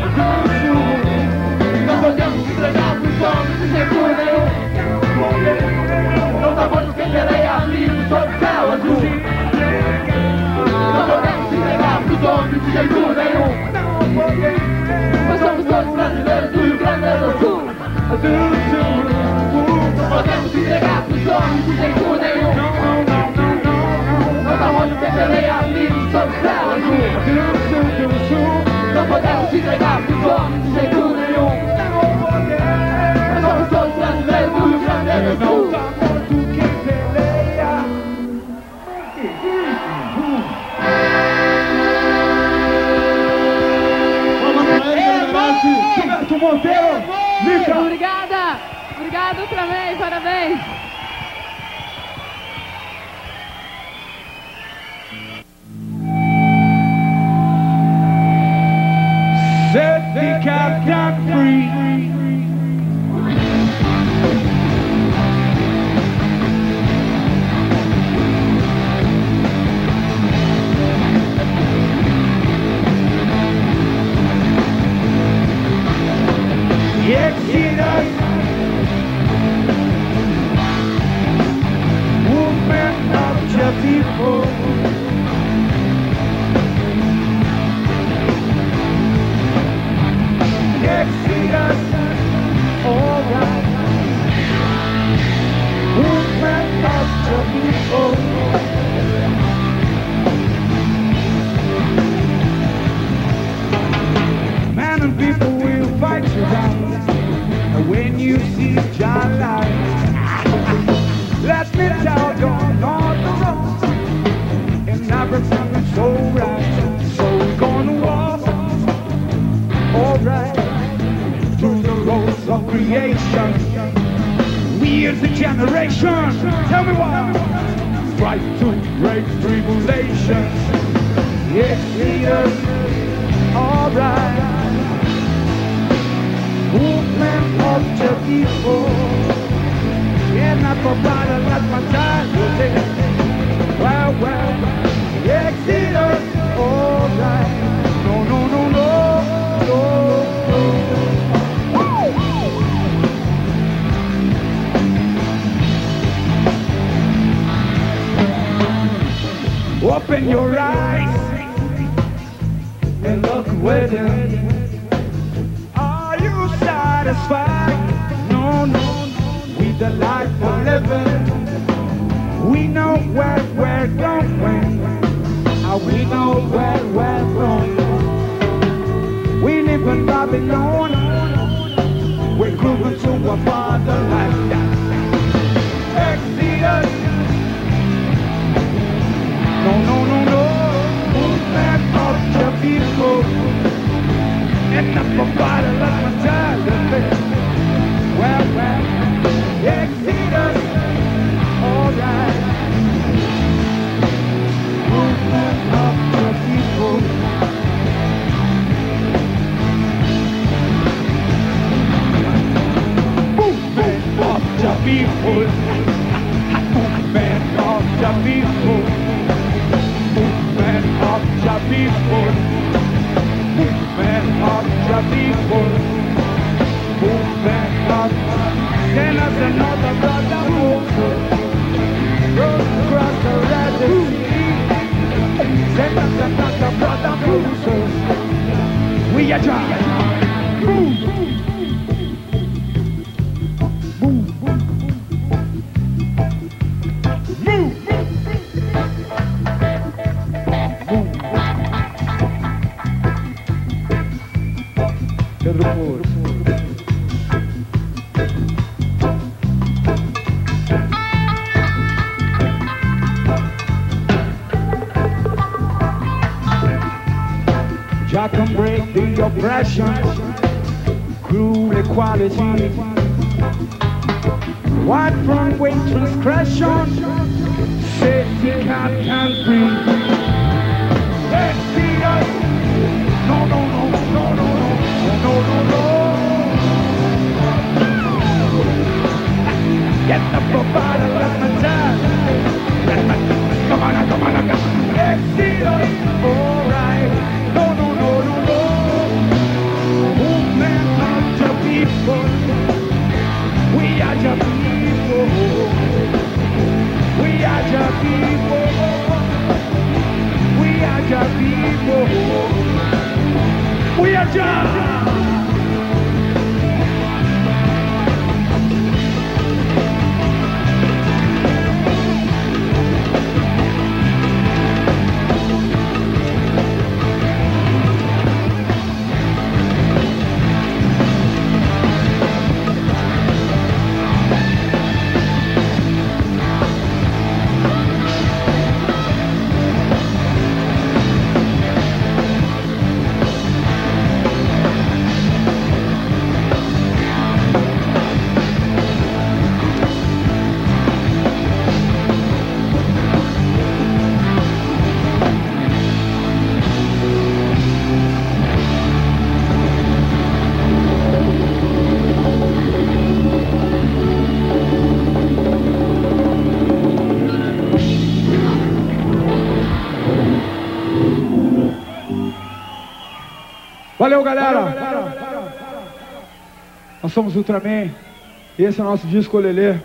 Não podemos se entregar pros homens de jeito nenhum. Não tá bom quem peleia, amigos, só de céu azul. Não podemos se entregar pros homens de jeito nenhum. Nós somos Roberto Monteiro. Lica. Obrigada. Obrigado também, parabéns. Set the captain free. Exodus, movement of your people. Exodus, alright. Movement of your people. Man and people will fight you down. And when you see John light, let me tell you on the road. And everything is alright. So we're gonna walk, alright, through the roads of creation. We as a generation, tell me why. Fight to break tribulations. Yes, leaders, alright. Movement of the people. And not for bother, not my time to live. Well, exodus, alright. No. Open your eyes and look within. Are you satisfied? No, with the life we're living. We know where we're going. We know where we're going. We live in Babylon. We're grooving to a father like that. Exodus. No. Movement of your people. And not for bother like my child. Well, Exodus. Alright. Movement of your people. Movement of your people. Movement of your people. Movement of your people. Movement of your people. Movement of. Send us another brother Moses. Rose across the Red Sea. Send us another brother Moses. We are trying. Move. Jah can break the oppression, cruel equality, white from weight transgression, safety can't free. Exodus, no. Get the provider, let me tell. Come on. Exodus, alright. No. Movement of the people. We are the people. We are the people. We are the people. We are the Valeu, galera. Nós somos Ultraman. E esse é o nosso disco Olelê.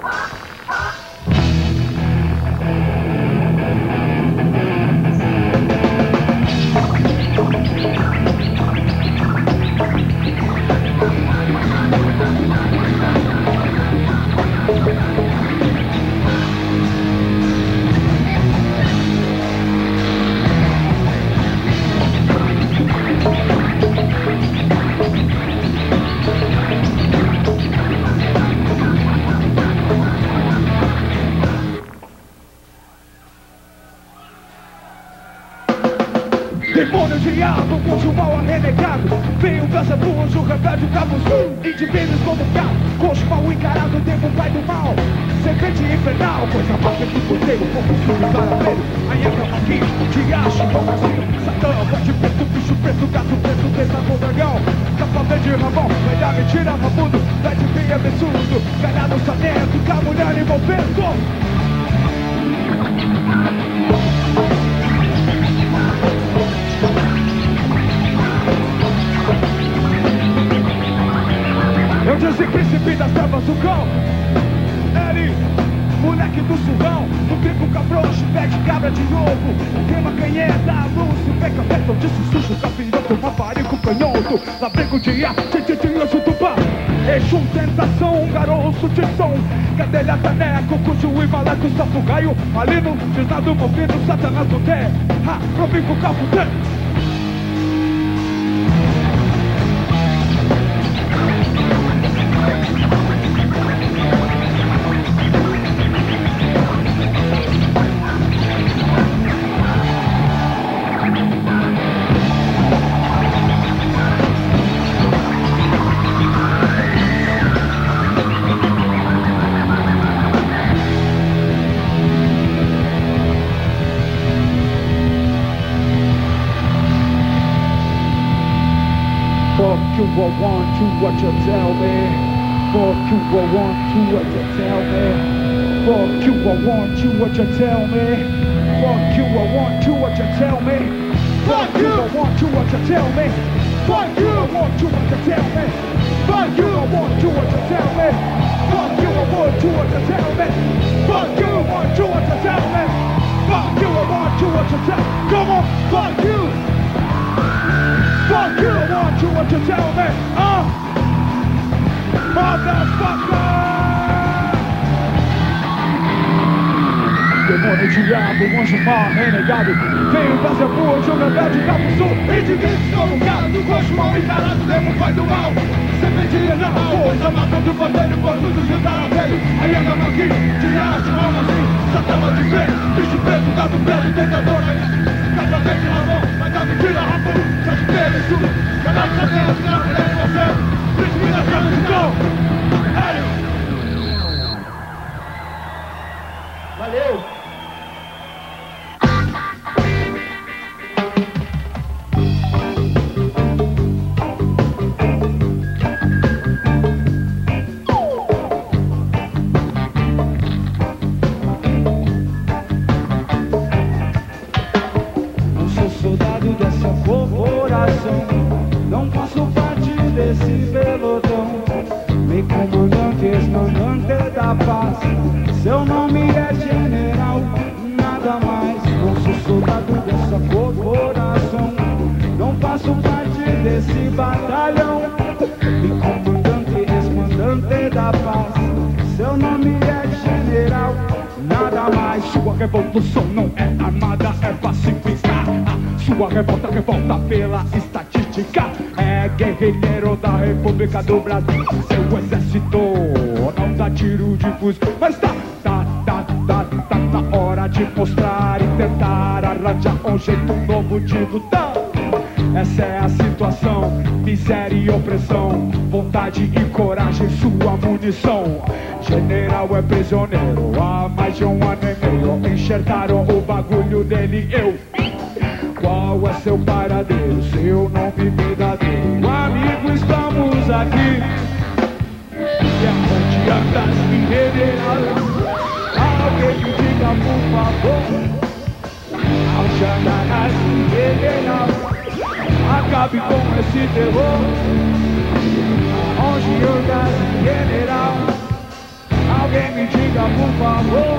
Demônio, diabo, contra o mal renegado. Vem o Belzebujo, o rebelde, o cabuzu. Indivíduos como gato, coxo mal encarado, devo pai do mal. Serpente infernal, coisa mágica que poder. O fogo sujo, zarapeiro, anheca, maquinho, diacho, bocacinho, satã, bote preto, bicho preto, gato preto, pesaco, dragão. Capa verde, rabão, vai dar mentira, rabudo. Vai de bem absurdo, galhado, sabendo, com a mulher envolvendo. Eu disse príncipe das trevas do cão. Ele, moleque do surrão. No bico cabrocho, pé de cabra de novo. Queima canheta, luz e peca perto. Eu disse sujo, capiroto, maparico, canhoto. Labrego de ar, tititinhoso do bar. Eixo, tentação, garoto de som. Cadelha, taneco, cujo e maleco, sapugaio. Malino, desnado, movido, satanás do té. Ha, probico, caputê. I want you, what you tell me. Fuck you, I want you, what you tell me. Fuck you, I want you, what you tell me. Fuck you, I want you, what you tell me. Fuck you, I want you, what you tell me. Fuck you, I want you, what you tell me. Fuck you, I want you, what you tell me. Fuck you, I want you, what you tell me. Fuck you, I want you, what you tell me. Fuck you, I want you, what you tell me. Come on, fuck you. Fuck you, I want you, what you tell me, motherfucker! Demônio, diabo, anjo mal, renegado. Veio fazer boa, joga rebelde, capuçu. Indivíduos como gado, do coxo mal encarado, demo pai do mal. Serpentia na força, matando o bandeiro, por tudo juntar a velho. Aí anda maquinho, diacho, almazinho, satama de vez. Bicho preto, gato preto, tentador, capa verde na mão, mas dá mentira, rapaz. Tudo, cada um tem a sua mulher e você. Príncipe das trevas do cão. Valeu. Não sou soldado dessa corporação, não faço parte desse pelotão. Nem comandante, ex-mandante da paz. Seu nome é general, nada mais. Não sou soldado dessa corporação, não faço parte desse batalhão. Nem comandante, ex-mandante da paz. Seu nome é general, nada mais. Sua revolução não é armada, é pacificar. Sua revolta pela estatística. É guerrilheiro da República do Brasil. Seu exército não dá tiro de fuzil, mas tá na hora de mostrar e tentar arranjar um jeito novo de lutar. Essa é a situação, miséria e opressão, vontade e coragem, sua munição. General é prisioneiro há mais de 1 ano e meio. Enxertaram o bagulho dele, eu vi. Qual é seu paradeiro, seu nome verdadeiro? Amigo, estamos aqui. E aonde andas, mineiro? Alguém me diga, por favor. Ao Xananás, mineiro. Acabe com esse terror. Onde anda general? Alguém me diga por favor.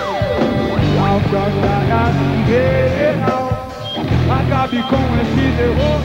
General, acabe com esse terror.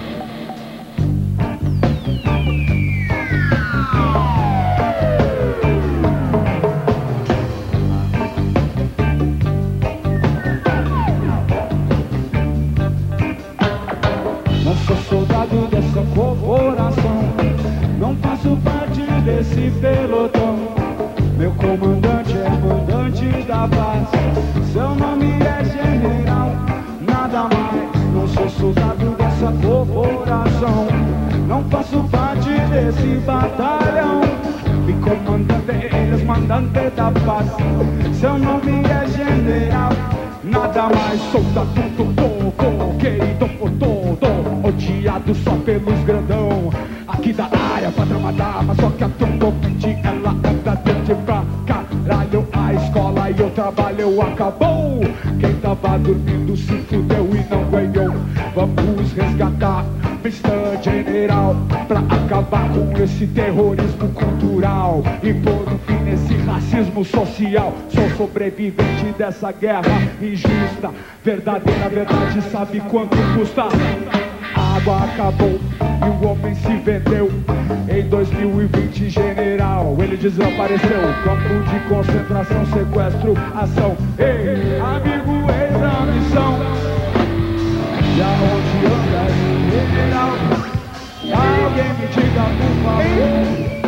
Não sou soldado dessa corporação, não faço parte desse pelotão. Meu comandante é mandante da paz, seu nome é general, nada mais. Não sou soldado dessa corporação, não faço parte desse batalhão. Mi comandante é mandante da paz, seu nome é general, nada mais. Soldado do povo, querido por todo, odiado só pelos grandão aqui da área pra tramadar, mas só que atualmente ela anda de pra caralho. A escola e o trabalho acabou, quem tava dormindo se fudeu e não ganhou. Vamos resgatar pista general pra acabar com esse terrorismo cultural e pôr um fim nesse racismo social. Sou sobrevivente dessa guerra injusta, verdadeira verdade sabe quanto custa. A água acabou e o homem se vendeu. Em 2020, general, ele desapareceu. Campo de concentração, sequestro, ação. Ei, amigo, eis a missão. E aonde anda general? Alguém me diga por favor.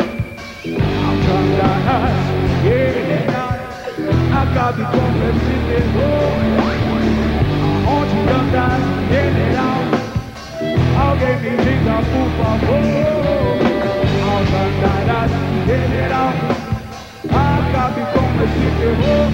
General, acabe com esse terror. Aonde anda general? Alguém me diga por favor. Aos andaras general, acabe com esse terror.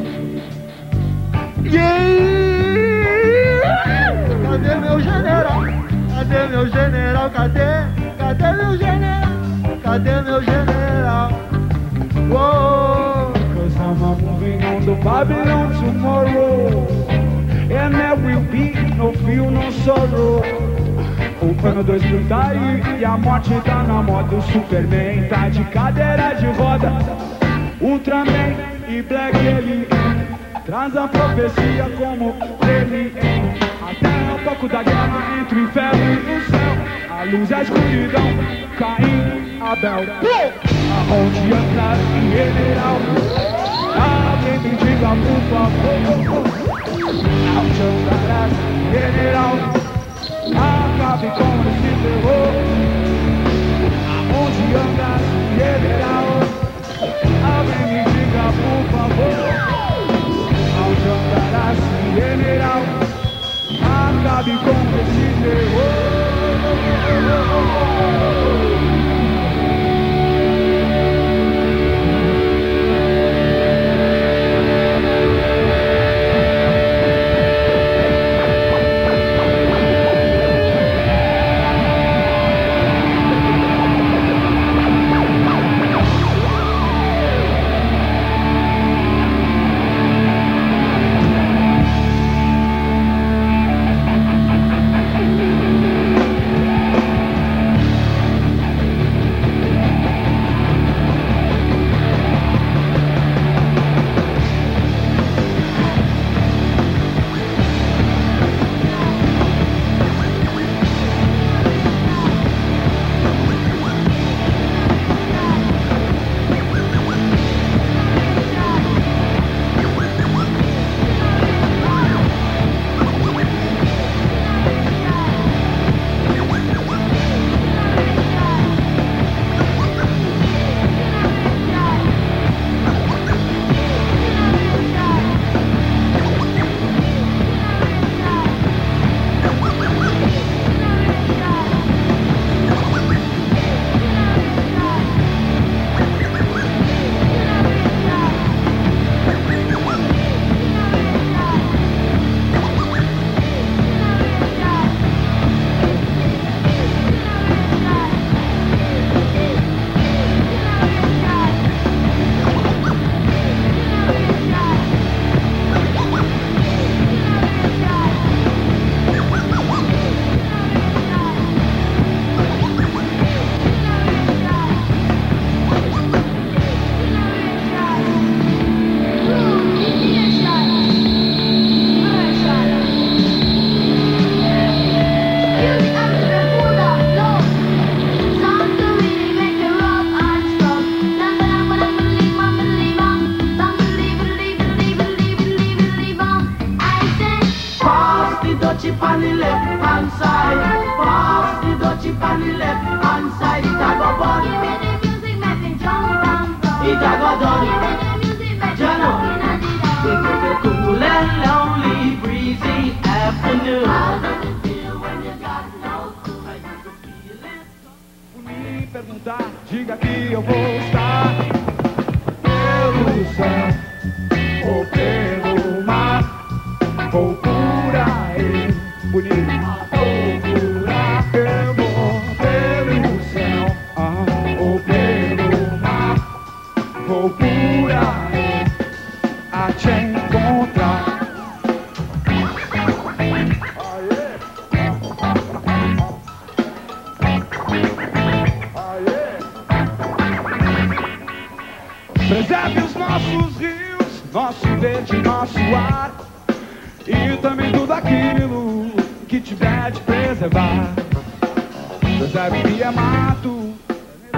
Cadê meu general? Cadê meu general? Cadê? Cadê meu general? Cadê meu general? Whoa, cause I'm moving on the Babylon tomorrow, and there will be no fear, no sorrow. O ano 2000 tá aí e a morte tá na moda. O Superman tá de cadeira de roda. Ultraman e Black ele traz a profecia como ele. Até um pouco da guerra entre o inferno e o céu. A luz e a escuridão, Caim, Abel. Aonde anda general? Alguém me diga por favor. Aonde andarás general? Acabe com esse terror. Aonde andas, general? Alguém me diga por favor. Aonde andarás, general? Acabe com esse terror. perguntar, diga que eu vou estar pelo céu ou pelo mar, vou por aí, bonito, procurar. Eu vou pelo céu ou pelo mar, vou por aí a te encontrar. Preserve os nossos rios, nosso verde, nosso ar, e também tudo aquilo que tiver de preservar. Preserve o que é mato,